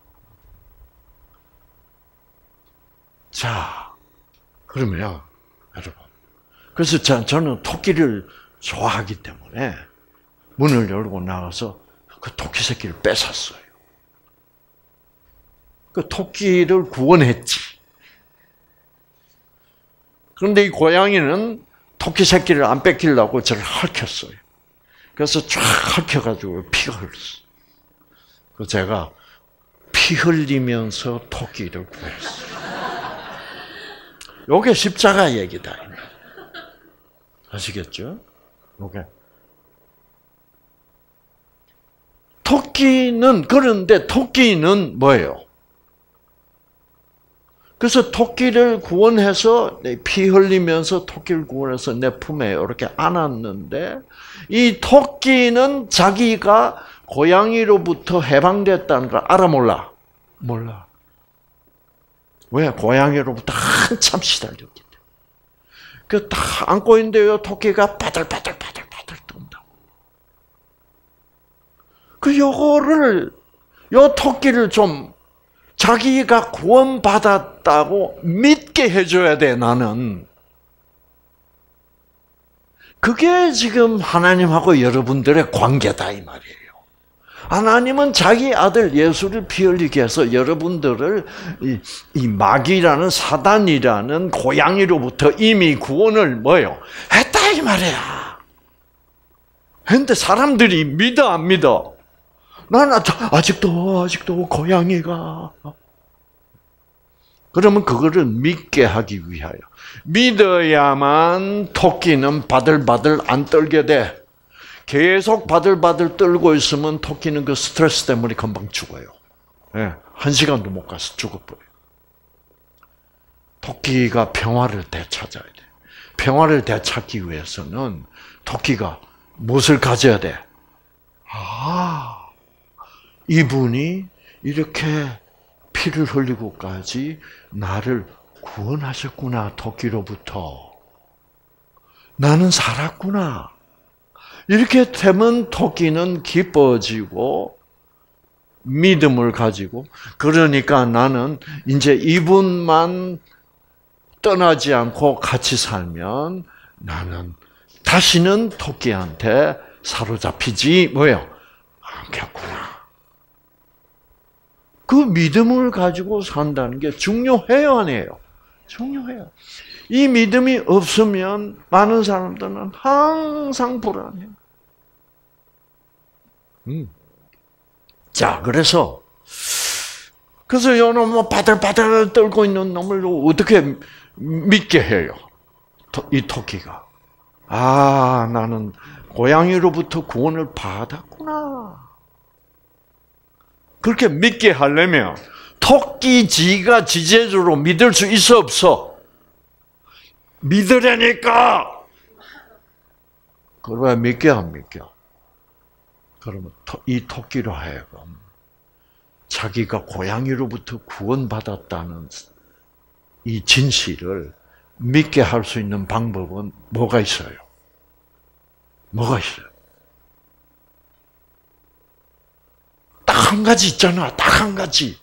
자, 그러면 여러분. 그래서 저는 토끼를 좋아하기 때문에 문을 열고 나가서 그 토끼 새끼를 뺏었어요. 그 토끼를 구원했지. 그런데 이 고양이는 토끼 새끼를 안 뺏기려고 저를 핥혔어요. 그래서 쫙 핥혀가지고 피가 흘렀어요. 그래서 제가 피 흘리면서 토끼를 구했어요. 요게 십자가 얘기다. 아시겠죠? 요게. 그런데 토끼는 뭐예요? 그래서 토끼를 구원해서 피 흘리면서 토끼를 구원해서 내 품에 이렇게 안았는데 이 토끼는 자기가 고양이로부터 해방됐다는 걸 알아 몰라? 몰라. 왜? 고양이로부터 한참 시달렸기 때문에. 딱 안고 있는데요, 토끼가 바들바들바들바들 뜬다고. 요 토끼를 좀 자기가 구원받았다고 믿게 해줘야 돼, 나는. 그게 지금 하나님하고 여러분들의 관계다, 이 말이에요. 하나님은 자기 아들 예수를 피 흘리게 해서 여러분들을 이 마귀라는 사단이라는 고양이로부터 이미 구원을 했다, 이 말이야. 근데 사람들이 믿어, 안 믿어? 나는 아직도 고양이가. 그러면 그거를 믿게 하기 위하여. 믿어야만 토끼는 바들바들 안 떨게 돼. 계속 바들바들 떨고 있으면 토끼는 그 스트레스 때문에 금방 죽어요. 예, 1시간도 못 가서 죽어버려요. 토끼가 평화를 되찾아야 돼. 평화를 되찾기 위해서는 토끼가 무엇을 가져야 돼? 이분이 이렇게 피를 흘리고까지 나를 구원하셨구나, 토끼로부터. 나는 살았구나. 이렇게 되면 토끼는 기뻐지고 믿음을 가지고, 그러니까 나는 이제 이분만 떠나지 않고 같이 살면 나는 다시는 토끼한테 사로잡히지 않겠구나. 그 믿음을 가지고 산다는 게 중요해요, 아니에요? 중요해요. 이 믿음이 없으면 많은 사람들은 항상 불안해요. 자, 그래서 요놈 바들바들 떨고 있는 놈을 어떻게 믿게 해요? 이 토끼가. 나는 고양이로부터 구원을 받았구나. 그렇게 믿게 하려면 토끼 지가 지제주로 믿을 수 있어, 없어? 믿으려니까. 그러면 믿게 안 믿게? 그러면 이 토끼로 하여금 자기가 고양이로부터 구원받았다는 이 진실을 믿게 할 수 있는 방법은 뭐가 있어요? 뭐가 있어요? 딱 한 가지 있잖아. 딱 한 가지.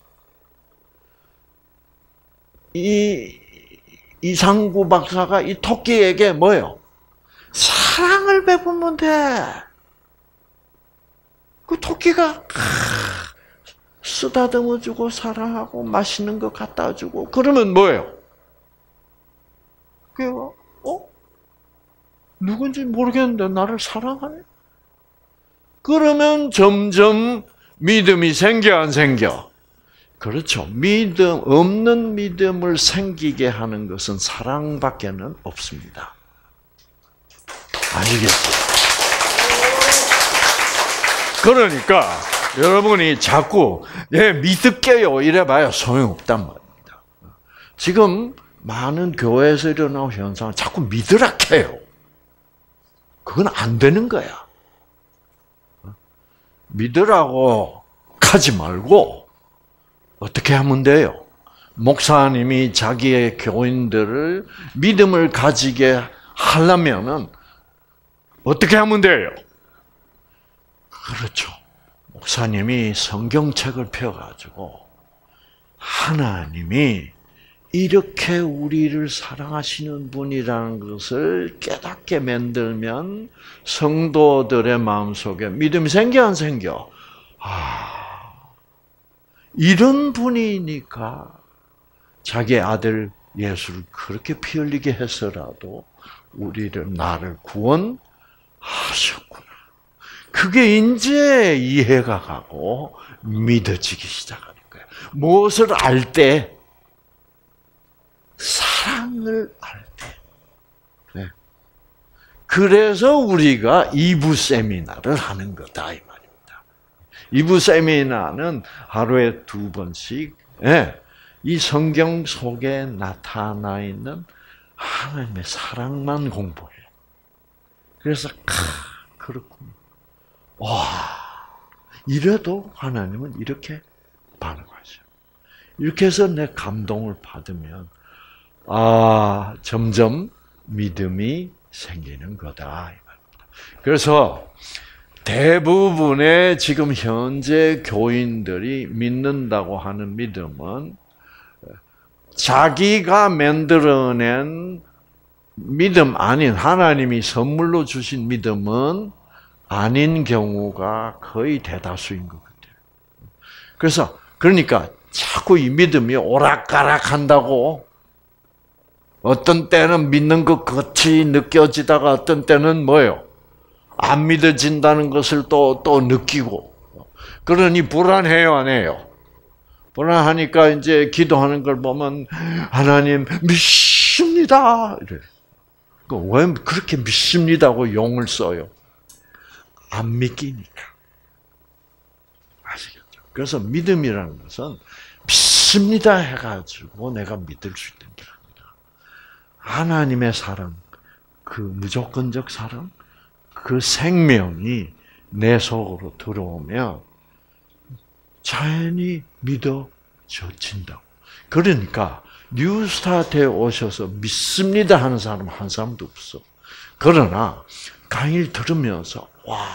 이상구 박사가 이 토끼에게 뭐예요? 사랑을 베푸면 돼. 그 토끼가 쓰다듬어주고 사랑하고 맛있는 거 갖다 주고 그러면 뭐예요? 그가 누군지 모르겠는데 나를 사랑하네? 그러면 점점 믿음이 생겨 안 생겨? 그렇죠. 없는 믿음을 생기게 하는 것은 사랑밖에는 없습니다. 아시겠죠? 그러니까 여러분이 자꾸 믿을게요 이래봐야 소용없단 말입니다. 지금 많은 교회에서 일어나는 현상은 자꾸 믿으라 해요. 그건 안 되는 거야. 믿으라고 하지 말고 어떻게 하면 돼요? 목사님이 자기의 교인들을 믿음을 가지게 하려면은 어떻게 하면 돼요? 그렇죠. 목사님이 성경책을 펴가지고 하나님이 이렇게 우리를 사랑하시는 분이라는 것을 깨닫게 만들면 성도들의 마음속에 믿음이 생겨 안 생겨? 이런 분이니까 자기 아들 예수를 그렇게 피 흘리게 해서라도 나를 구원하셨구나. 그게 이제 이해가 가고 믿어지기 시작하는 거예요. 무엇을 알 때? 사랑을 알 때. 네. 그래서 우리가 2부 세미나를 하는 거다 이 말입니다. 2부 세미나는 하루에 2번씩 이 성경 속에 나타나 있는 하나님의 사랑만 공부해요. 그래서 그렇군요. 와, 이래도 하나님은 이렇게 반응하셔. 이렇게 해서 내 감동을 받으면 점점 믿음이 생기는 거다 이 말입니다. 그래서 대부분의 지금 현재 교인들이 믿는다고 하는 믿음은 자기가 만들어낸 믿음 아닌 하나님이 선물로 주신 믿음은 아닌 경우가 거의 대다수인 것 같아요. 그러니까 자꾸 이 믿음이 오락가락한다고 어떤 때는 믿는 것 같이 느껴지다가 어떤 때는 뭐예요? 안 믿어진다는 것을 또 느끼고 그러니 불안해요, 안 해요? 불안하니까 이제 기도하는 걸 보면 하나님 믿습니다. 이래. 왜 그렇게 믿습니다고 용을 써요? 안 믿기니까. 아시겠죠? 그래서 믿음이라는 것은 믿습니다 해가지고 내가 믿을 수 있는 게 아니라 하나님의 사랑, 그 무조건적 사랑, 그 생명이 내 속으로 들어오면 자연히 믿어진다고. 그러니까 뉴스타트에 오셔서 믿습니다 하는 사람 한 사람도 없어. 그러나 강의를 들으면서 와,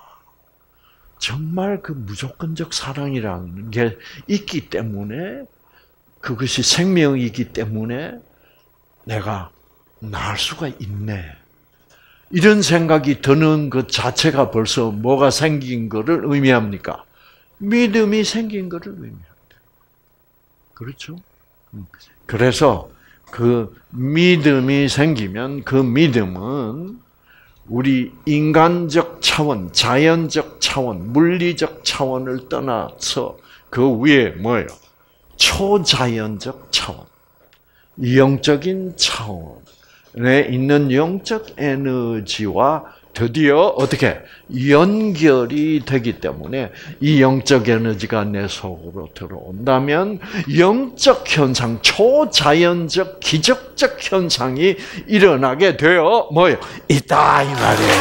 정말 그 무조건적 사랑이라는 게 있기 때문에, 그것이 생명이기 때문에 내가 나을 수가 있네. 이런 생각이 드는 것 자체가 벌써 뭐가 생긴 것을 의미합니까? 믿음이 생긴 것을 의미합니다. 그렇죠? 그래서 그 믿음이 생기면 그 믿음은 우리 인간적 차원, 자연적 차원, 물리적 차원을 떠나서 그 위에 뭐예요? 초자연적 차원, 영적인 차원에 있는 영적 에너지와 드디어 어떻게 연결이 되기 때문에 이 영적 에너지가 내 속으로 들어온다면 영적 현상, 초자연적 기적적 현상이 일어나게 되어 뭐예요? 있다 이 말이에요.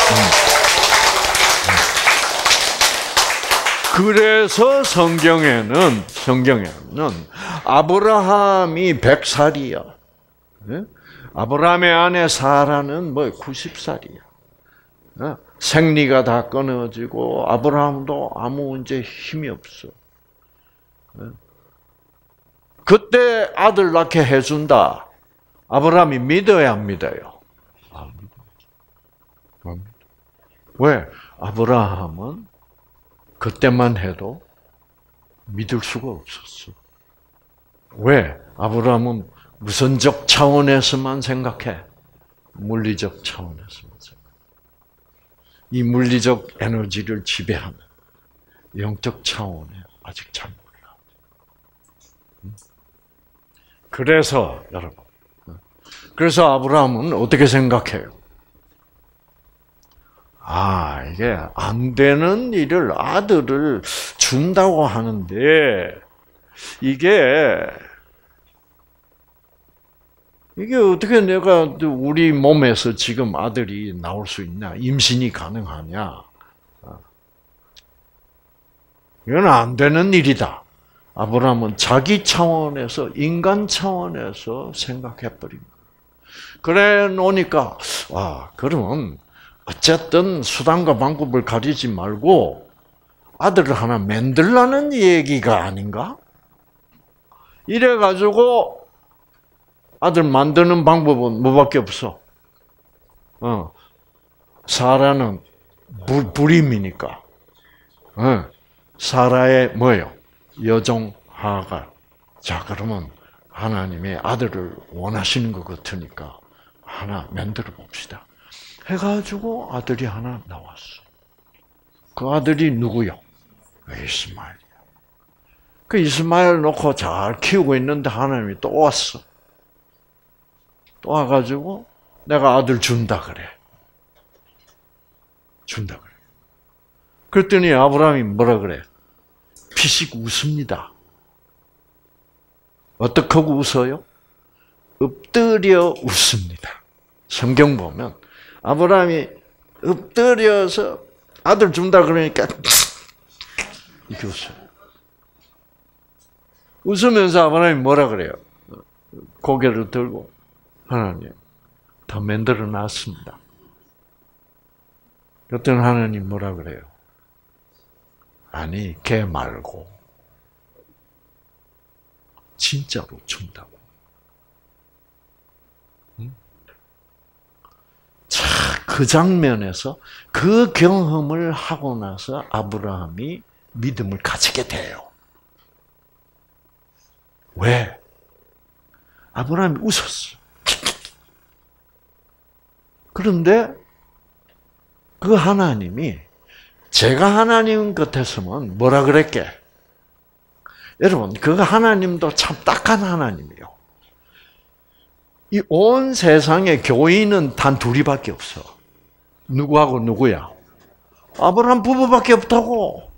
그래서 성경에는 아브라함이 100살이야. 아브라함의 아내 사라는 90살이야. 생리가 다 끊어지고 아브라함도 아무 이제 힘이 없어. 그때 아들 낳게 해준다. 아브라함이 믿어야 안 믿어요? 안 믿어. 왜? 아브라함은 그때만 해도 믿을 수가 없었어. 왜? 아브라함은 무선적 차원에서만 생각해. 물리적 차원에서만 생각해. 이 물리적 에너지를 지배하는 영적 차원에 아직 잘 몰라. 그래서 여러분, 그래서 아브라함은 어떻게 생각해요? 이게 안 되는 일을 아들을 준다고 하는데 이게 어떻게 내가 우리 몸에서 지금 아들이 나올 수 있냐? 임신이 가능하냐? 이건 안 되는 일이다. 아브라함은 자기 차원에서, 인간 차원에서 생각해버린 거예요. 그래 놓으니까, 그러면 어쨌든 수단과 방법을 가리지 말고 아들을 하나 만들라는 얘기가 아닌가? 이래가지고 아들 만드는 방법은 뭐밖에 없어. 사라는 불임이니까. 사라의 뭐예요? 여종 하갈. 자, 그러면 하나님이 아들을 원하시는 것 같으니까 하나 만들어 봅시다. 해가지고 아들이 하나 나왔어. 그 아들이 누구요? 이스마엘이야. 그 이스마엘 놓고 잘 키우고 있는데 하나님이 또 왔어. 또 와가지고 내가 아들 준다 그래. 준다 그래. 그랬더니 아브라함이 뭐라 그래? 피식 웃습니다. 어떻게 하고 웃어요? 엎드려 웃습니다. 성경 보면 아브라함이 엎드려서 아들 준다 그러니까 이렇게 웃어요. 웃으면서 아브라함이 뭐라 그래요? 고개를 들고 하나님 더 만들어 놨습니다. 그랬더니 하나님 뭐라 그래요? 아니, 걔 말고 진짜로 준다고. 자, 그 장면에서 그 경험을 하고 나서 아브라함이 믿음을 가지게 돼요. 왜? 아브라함이 웃었어. 그런데 그 하나님이 제가 하나님 같았으면 뭐라 그랬게? 여러분, 그 하나님도 참 딱한 하나님이에요. 이 온 세상의 교인은 단 둘이밖에 없어. 누구하고 누구야? 아브라함 부부밖에 없다고.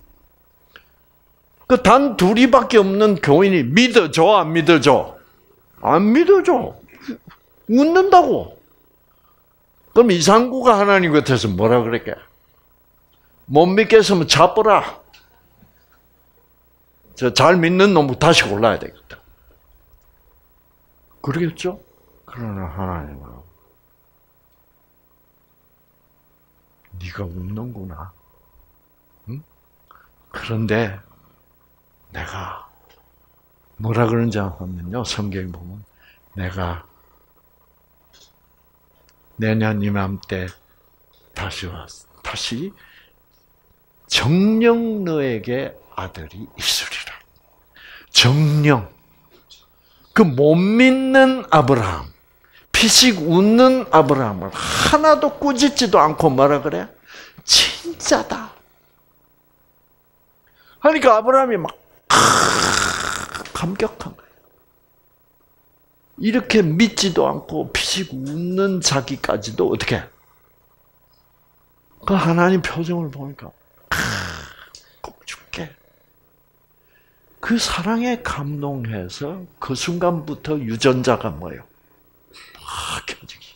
그 단 둘이밖에 없는 교인이 믿어줘, 안 믿어줘? 안 믿어줘. 웃는다고. 그럼 이상구가 하나님 곁에서 뭐라 그랬게? 못 믿겠으면 잡으라. 잘 믿는 놈을 다시 골라야 되겠다. 그러겠죠? 그러나 하나님은 네가 웃는구나. 응? 그런데 내가 뭐라 그런지 하면요. 성경에 보면 내가 내년 이맘때 다시 정녕 너에게 아들이 있으리라. 정녕. 그 못 믿는 아브라함, 피식 웃는 아브라함을 하나도 꾸짖지도 않고 뭐라 그래? 진짜다. 그러니까 아브라함이 막 감격한 거예요. 이렇게 믿지도 않고 피식 웃는 자기까지도 어떻게? 그 하나님 표정을 보니까 꼭 죽게. 그 사랑에 감동해서 그 순간부터 유전자가 뭐예요? 막 켜지기.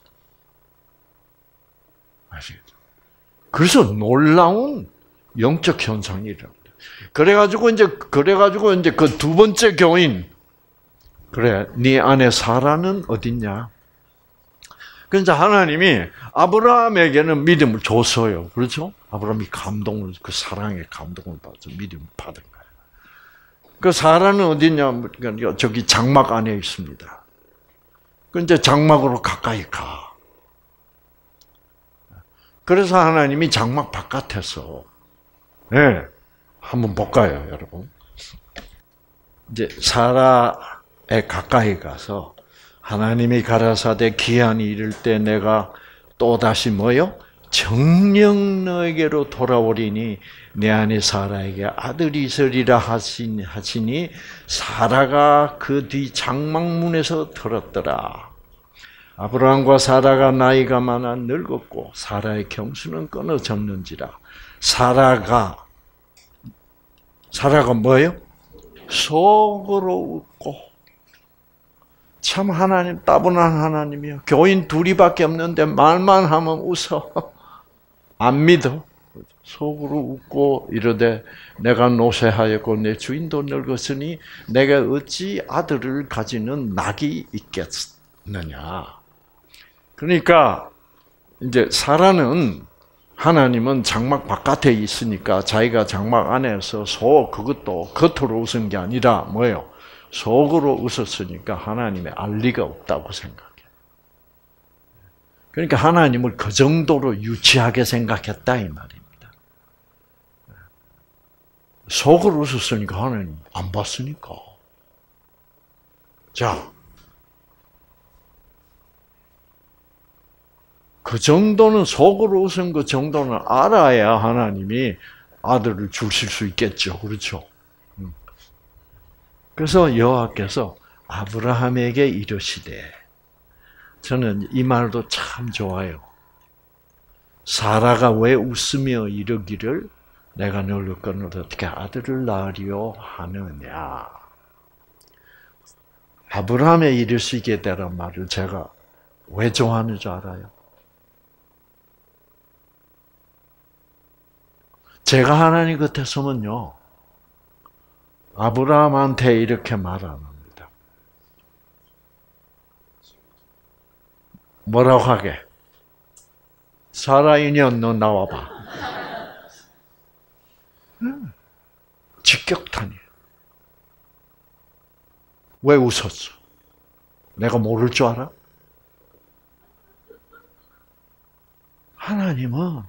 아시겠죠? 그래서 놀라운 영적 현상이 일어납니다. 그래가지고 이제 그 두 번째 교인, 그래, 네 아내 사라는 어딨냐? 그래서 하나님이 아브라함에게는 믿음을 줬어요. 그렇죠? 아브라함이 그 사랑의 감동을 받아서 믿음을 받은 거예요. 그 사라는 어딨냐? 저기 장막 안에 있습니다. 그 이제 장막으로 가까이 가. 그래서 하나님이 장막 바깥에서, 네, 한번 볼까요, 여러분? 이제 사라에 가까이 가서 하나님이 가라사대 기한이 이를 때 내가 또다시 뭐요? 정녕 너에게로 돌아오리니 내 아내 사라에게 아들이 있으리라 하시니 사라가 그 뒤 장막문에서 들었더라. 아브라함과 사라가 나이가 많아 늙었고 사라의 경수는 끊어졌는지라. 사라가 뭐예요? 속으로 웃고. 참 하나님 따분한 하나님이요. 교인 둘이밖에 없는데 말만 하면 웃어. 안 믿어. 속으로 웃고 이르되 내가 노쇠하였고 내 주인도 늙었으니 내가 어찌 아들을 가지는 낙이 있겠느냐. 그러니까 이제 사라는 하나님은 장막 바깥에 있으니까 자기가 장막 안에서 그것도 겉으로 웃은 게 아니라 뭐예요? 속으로 웃었으니까 하나님의 알 리가 없다고 생각해. 그러니까 하나님을 그 정도로 유치하게 생각했다 이 말입니다. 속으로 웃었으니까 하나님 안 봤으니까. 자, 그 정도는 속으로 웃은 그 정도는 알아야 하나님이 아들을 주실 수 있겠죠. 그렇죠? 그래서 여호와께서 아브라함에게 이르시되, 저는 이 말도 참 좋아요. 사라가 왜 웃으며 이르기를 내가 늙었거늘 어떻게 아들을 낳으리요 하느냐. 아브라함에 이르시게 되란 말을 제가 왜 좋아하는 줄 알아요? 제가 하나님 곁에 서면요, 아브라함한테 이렇게 말 안 합니다. 뭐라고 하게? 사라이년 너 나와봐. 직격탄이에요. 왜 웃었어? 내가 모를 줄 알아? 하나님은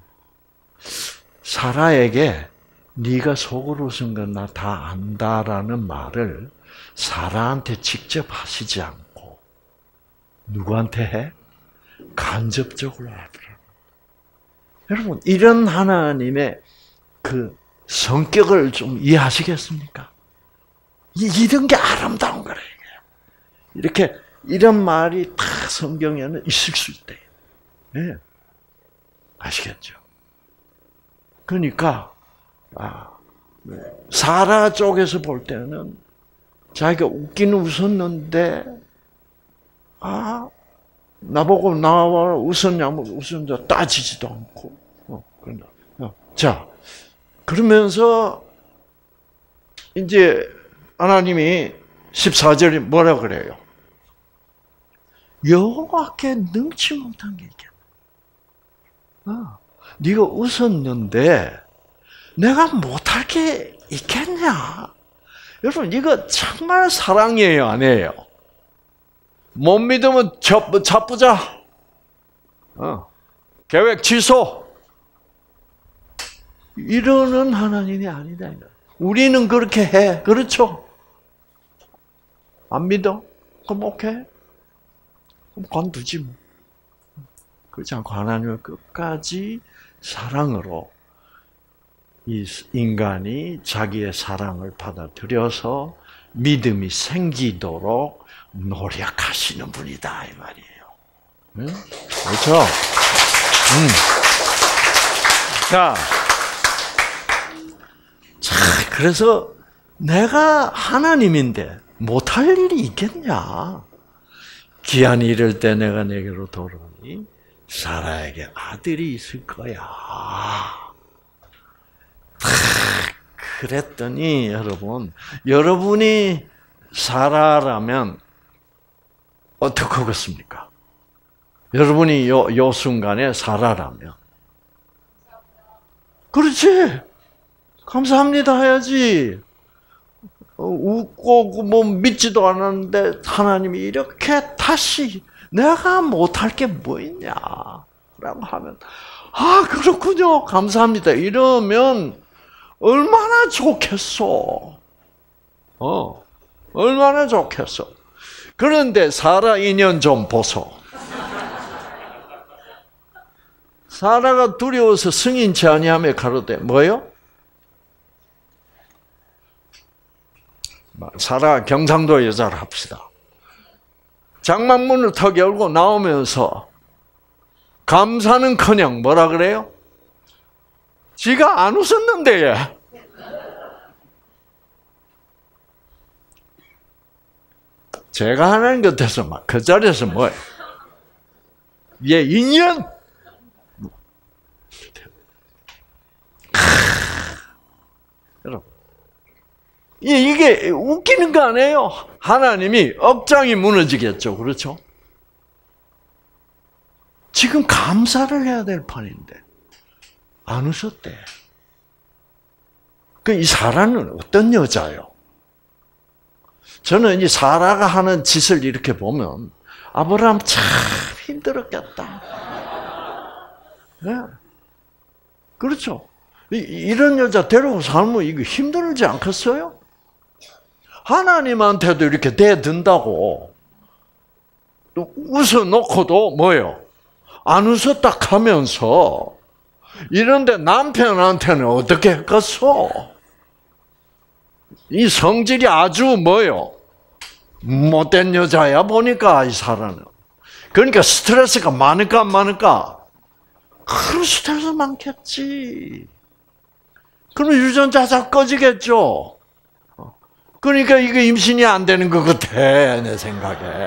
사라에게 네가 속으로 웃은 건 나 다 안다라는 말을 사라한테 직접 하시지 않고 누구한테 해? 간접적으로 하더라고요. 여러분, 이런 하나님의 그 성격을 좀 이해하시겠습니까? 이런 게 아름다운 거래요. 이렇게 이런 말이 다 성경에는 있을 수 있대요. 네. 아시겠죠? 그러니까 사라 쪽에서 볼 때는 자기가 웃기는 웃었는데 나보고 나와 웃었냐면 웃었는데 따지지도 않고 자 그러면서 이제 하나님이 14절에 뭐라 그래요? 여호와께 능치 못한 게 있겠나? 네가 웃었는데 내가 못할 게 있겠냐? 여러분 이거 정말 사랑이에요, 아니에요? 못 믿으면 잡부자. 계획 취소. 이러는 하나님이 아니다. 우리는 그렇게 해. 그렇죠? 안 믿어? 그럼 오케이. 그럼 관두지 뭐. 그렇지 않고 하나님은 끝까지 사랑으로 이 인간이 자기의 사랑을 받아들여서 믿음이 생기도록 노력하시는 분이다 이 말이에요. 응? 그렇죠? 자, 그래서 내가 하나님인데 못할 일이 있겠냐? 기한이 이를 때 내가 내게로 돌아오니 사라에게 아들이 있을 거야. 그랬더니 여러분이 사라라면 어떻게 하겠습니까? 여러분이 요 순간에 사라라면 그렇지. 감사합니다 해야지. 웃고 뭐 믿지도 않았는데 하나님이 이렇게 다시 내가 못할 게 뭐 있냐라고 하면 그렇군요. 감사합니다. 이러면 얼마나 좋겠어. 얼마나 좋겠어. 그런데 사라 인연 좀 보소. 사라가 두려워서 승인치 아니하며 가로되 뭐요? 사라 경상도 여자를 합시다. 장막문을 턱 열고 나오면서 감사는커녕 뭐라 그래요? 지가 안 웃었는데 얘. 제가 하는 곁에서 막 그 자리에서 뭐예요? 얘 인연. 여러분, 이게 웃기는 거 아니에요? 하나님이 억장이 무너지겠죠, 그렇죠? 지금 감사를 해야 될 판인데 안 웃었대. 이 사라는 어떤 여자요? 저는 이 사라가 하는 짓을 이렇게 보면 아브라함 참 힘들었겠다. 네. 그렇죠. 이런 여자 데리고 살면 이거 힘들지 않겠어요? 하나님한테도 이렇게 대든다고 웃어놓고도 뭐예요? 안 웃었다 하면서 이런데 남편한테는 어떻게 했겠어? 이 성질이 아주 뭐예요? 못된 여자야 보니까 이 사람은. 그러니까 스트레스가 많을까 안 많을까? 그런 스트레스 많겠지. 그럼 유전자 꺼지겠죠. 그러니까 이게 임신이 안 되는 것 같아 내 생각에.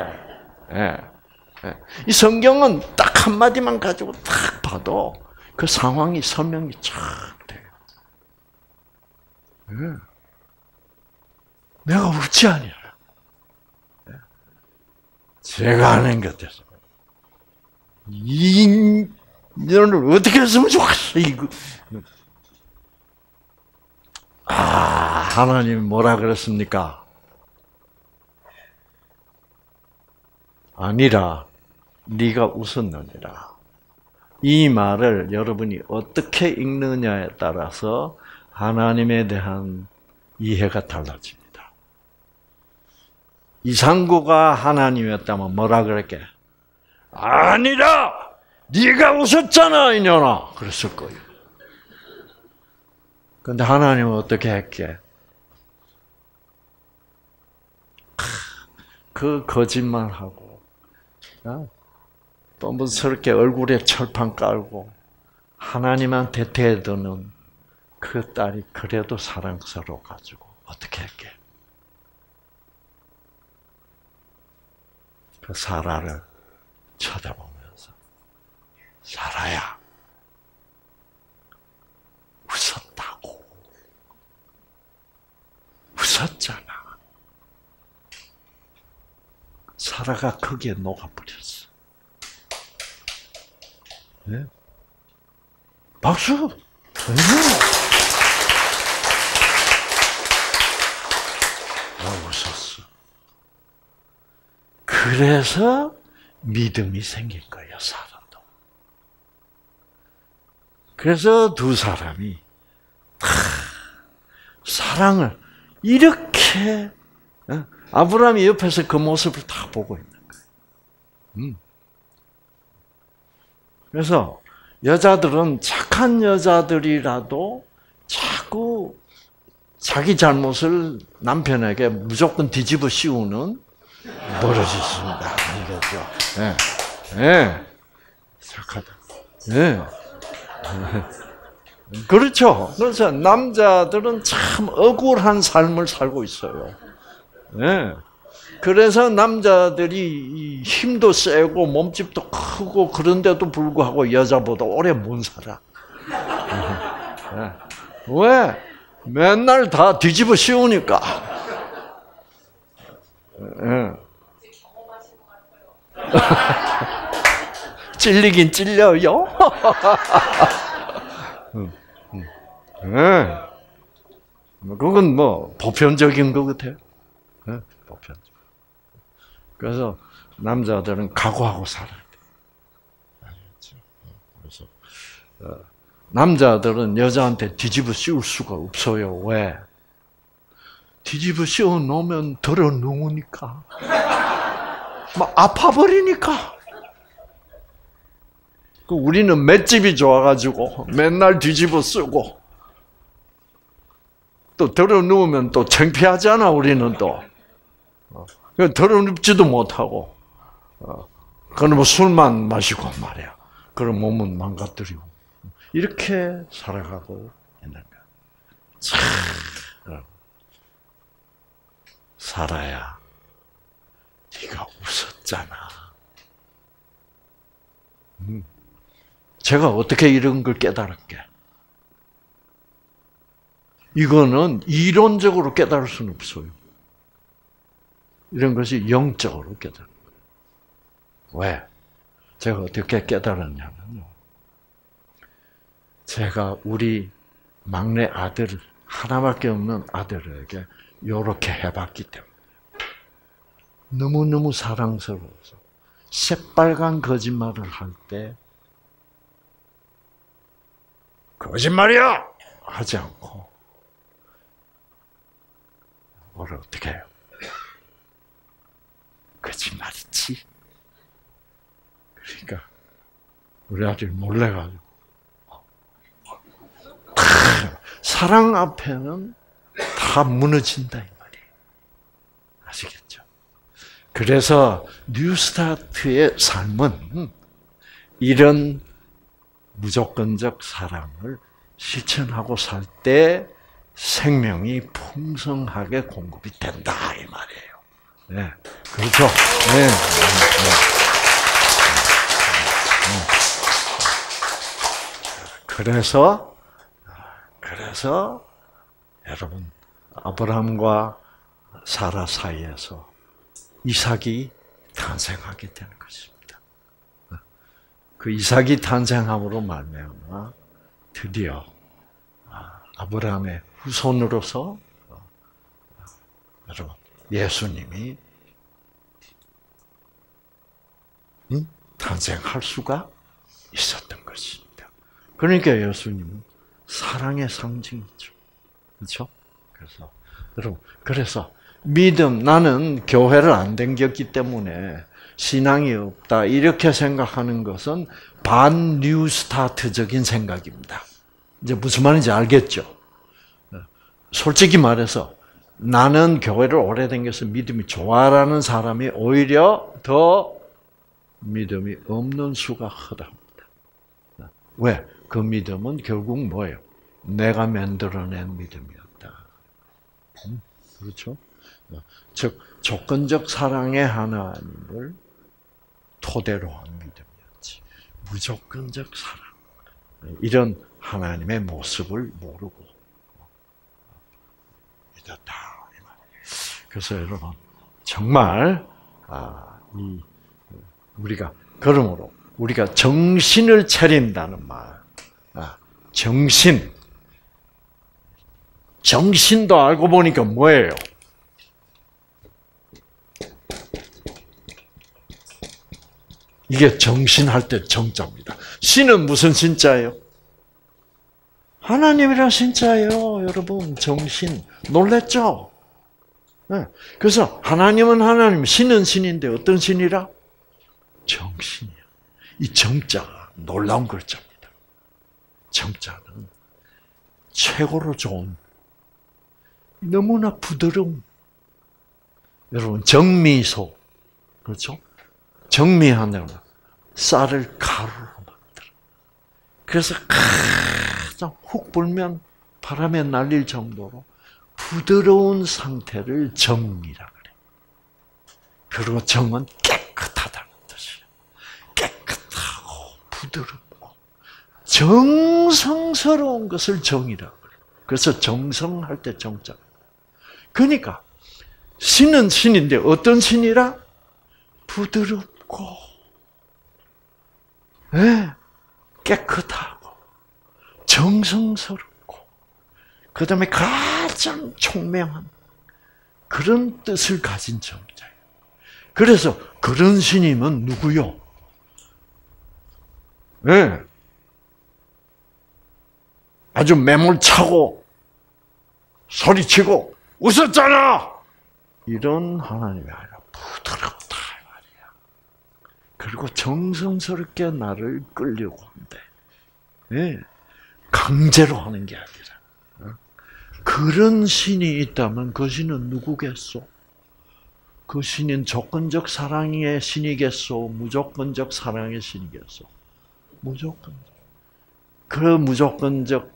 이 성경은 딱 한마디만 가지고 딱 봐도 그 상황이 설명이 쫙 돼요. 내가 웃지 아니라 제가 하는 곁에서 이 인연을 어떻게 했으면 좋겠어 이거. 하나님 뭐라 그랬습니까? 아니라 네가 웃었느니라. 이 말을 여러분이 어떻게 읽느냐에 따라서 하나님에 대한 이해가 달라집니다. 이상구가 하나님이었다면 뭐라 그랬게? 아니라 네가 웃었잖아 이년아. 그랬을 거예요. 근데 하나님은 어떻게 했게? 그 거짓말하고 뻔뻔스럽게 얼굴에 철판 깔고 하나님한테 대드는 그 딸이 그래도 사랑스러워가지고 어떻게 할게? 그 사라를 쳐다보면서 사라야 웃었다고. 웃었잖아. 사라가 거기에 녹아버렸어. 네? 박수! 웃었어. 그래서 믿음이 생긴 거예요, 사라도. 그래서 두 사람이 사랑을 이렇게 아브라함이 옆에서 그 모습을 다 보고 있는 거예요. 그래서 여자들은 착한 여자들이라도 자꾸 자기 잘못을 남편에게 무조건 뒤집어 씌우는 버릇이 있습니다. 이거죠. 네. 네. 착하다. 네. 그렇죠. 그래서 남자들은 참 억울한 삶을 살고 있어요. 네. 그래서 남자들이 힘도 세고 몸집도 크고 그런데도 불구하고 여자보다 오래 못 살아. 네. 왜? 맨날 다 뒤집어 씌우니까. 네. 찔리긴 찔려요. 네. 그건 뭐 보편적인 것 같아요. 네. 보편적. 그래서 남자들은 각오하고 살아야 돼. 그래서 남자들은 여자한테 뒤집어 씌울 수가 없어요. 왜? 뒤집어 씌워 놓으면 덜어 누우니까. 막 아파버리니까. 우리는 맷집이 좋아가지고 맨날 뒤집어 쓰고 또 덜어 누우면 또 창피하잖아. 우리는 또 덜어 눕지도 못하고 그럼 술만 마시고 말이야. 그럼 몸은 망가뜨리고 이렇게 살아가고 있는 거야. 참 사라야, 네가 웃었잖아. 제가 어떻게 이런 걸 깨달았게? 이거는 이론적으로 깨달을 수는 없어요. 이런 것이 영적으로 깨달은 거예요. 왜? 제가 어떻게 깨달았냐면요. 제가 우리 막내 아들, 하나밖에 없는 아들에게 이렇게 해봤기 때문에. 너무너무 사랑스러워서 새빨간 거짓말을 할 때 거짓말이야! 하지 않고 뭐를 어떻게 해요? 거짓말이지. 그러니까 우리 아들 몰래 가지고 사랑 앞에는 다 무너진다 이 말이에요. 아시겠죠? 그래서 뉴스타트의 삶은 이런 무조건적 사랑을 실천하고 살 때 생명이 풍성하게 공급이 된다 이 말이에요. 네, 그렇죠. 네. 그래서 여러분 아브라함과 사라 사이에서 이삭이 탄생하게 되는 것입니다. 그 이삭이 탄생함으로 말미암아 드디어 아브라함의 후손으로서 여러분 예수님이 탄생할 수가 있었던 것입니다. 그러니까 예수님은 사랑의 상징이죠. 그렇죠? 그래서 여러분 믿음, 나는 교회를 안 다녔기 때문에 신앙이 없다 이렇게 생각하는 것은 반뉴스타트적인 생각입니다. 이제 무슨 말인지 알겠죠? 솔직히 말해서 나는 교회를 오래 다녀서 믿음이 좋아라는 사람이 오히려 더 믿음이 없는 수가 크답니다. 왜? 그 믿음은 결국 뭐예요? 내가 만들어낸 믿음이었다. 그렇죠? 즉 조건적 사랑의 하나님을 토대로 한 믿음이었지. 무조건적 사랑. 이런 하나님의 모습을 모르고 믿었다. 그래서 여러분 정말 우리가 그러므로 우리가 정신을 차린다는 말, 정신도 알고 보니까 뭐예요? 이게 정신할 때 정자입니다. 신은 무슨 신자예요? 하나님이란 신자예요, 여러분. 정신. 놀랬죠? 네. 그래서 하나님은 하나님, 신은 신인데 어떤 신이라? 정신이야. 이 정자가 놀라운 글자입니다. 정자는 최고로 좋은, 너무나 부드러운. 여러분, 정미소. 그렇죠? 정미하는 쌀을 가루로 만들어. 그래서 가장 훅 불면 바람에 날릴 정도로 부드러운 상태를 정이라 그래. 그리고 정은 깨끗하다는 뜻이야. 깨끗하고 부드럽고 정성스러운 것을 정이라 그래. 그래서 정성할 때 정자. 그러니까 신은 신인데 어떤 신이라? 부드럽고, 네, 깨끗하고, 정성스럽고, 그 다음에 가장 총명한 그런 뜻을 가진 정자예요. 그래서 그런 신임은 누구요? 네, 아주 매몰차고 소리치고 웃었잖아! 이런 하나님이 아니라 부드럽다. 그리고 정성스럽게 나를 끌려고 한대. 네. 강제로 하는 게 아니라. 그런 신이 있다면 그 신은 누구겠소? 그 신은 조건적 사랑의 신이겠소? 무조건적 사랑의 신이겠소? 무조건적. 그 무조건적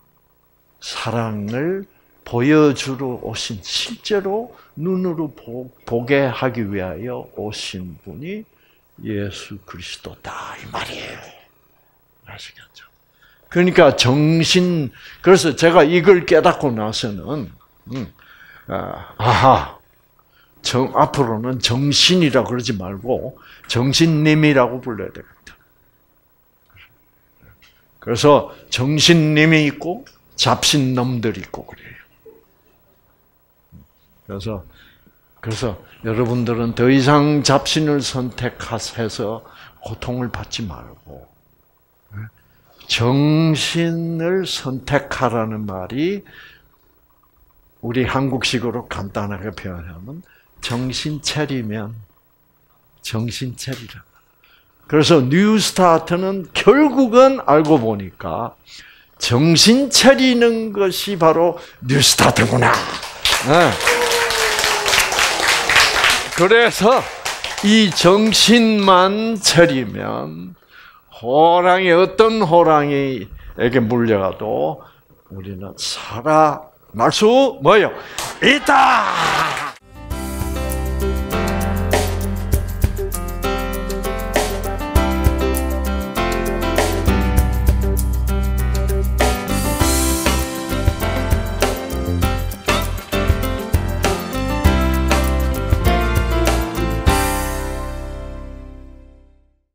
사랑을 보여주러 오신, 실제로 눈으로 보게 하기 위하여 오신 분이 예수 그리스도다 이 말이에요. 아시겠죠? 그러니까 정신, 그래서 제가 이걸 깨닫고 나서는 앞으로는 정신이라 그러지 말고 정신님이라고 불러야 되겠다. 그래서 정신님이 있고 잡신놈들이 있고 그래요. 그래서 여러분들은 더 이상 잡신을 선택해서 고통을 받지 말고 정신을 선택하라는 말이 우리 한국식으로 간단하게 표현하면 정신 차리면 정신 차리라. 그래서 뉴 스타트는 결국은 알고 보니까 정신 차리는 것이 바로 뉴 스타트구나. 그래서 이 정신만 차리면 호랑이, 어떤 호랑이에게 물려가도 우리는 살아날 수 뭐예요? 있다.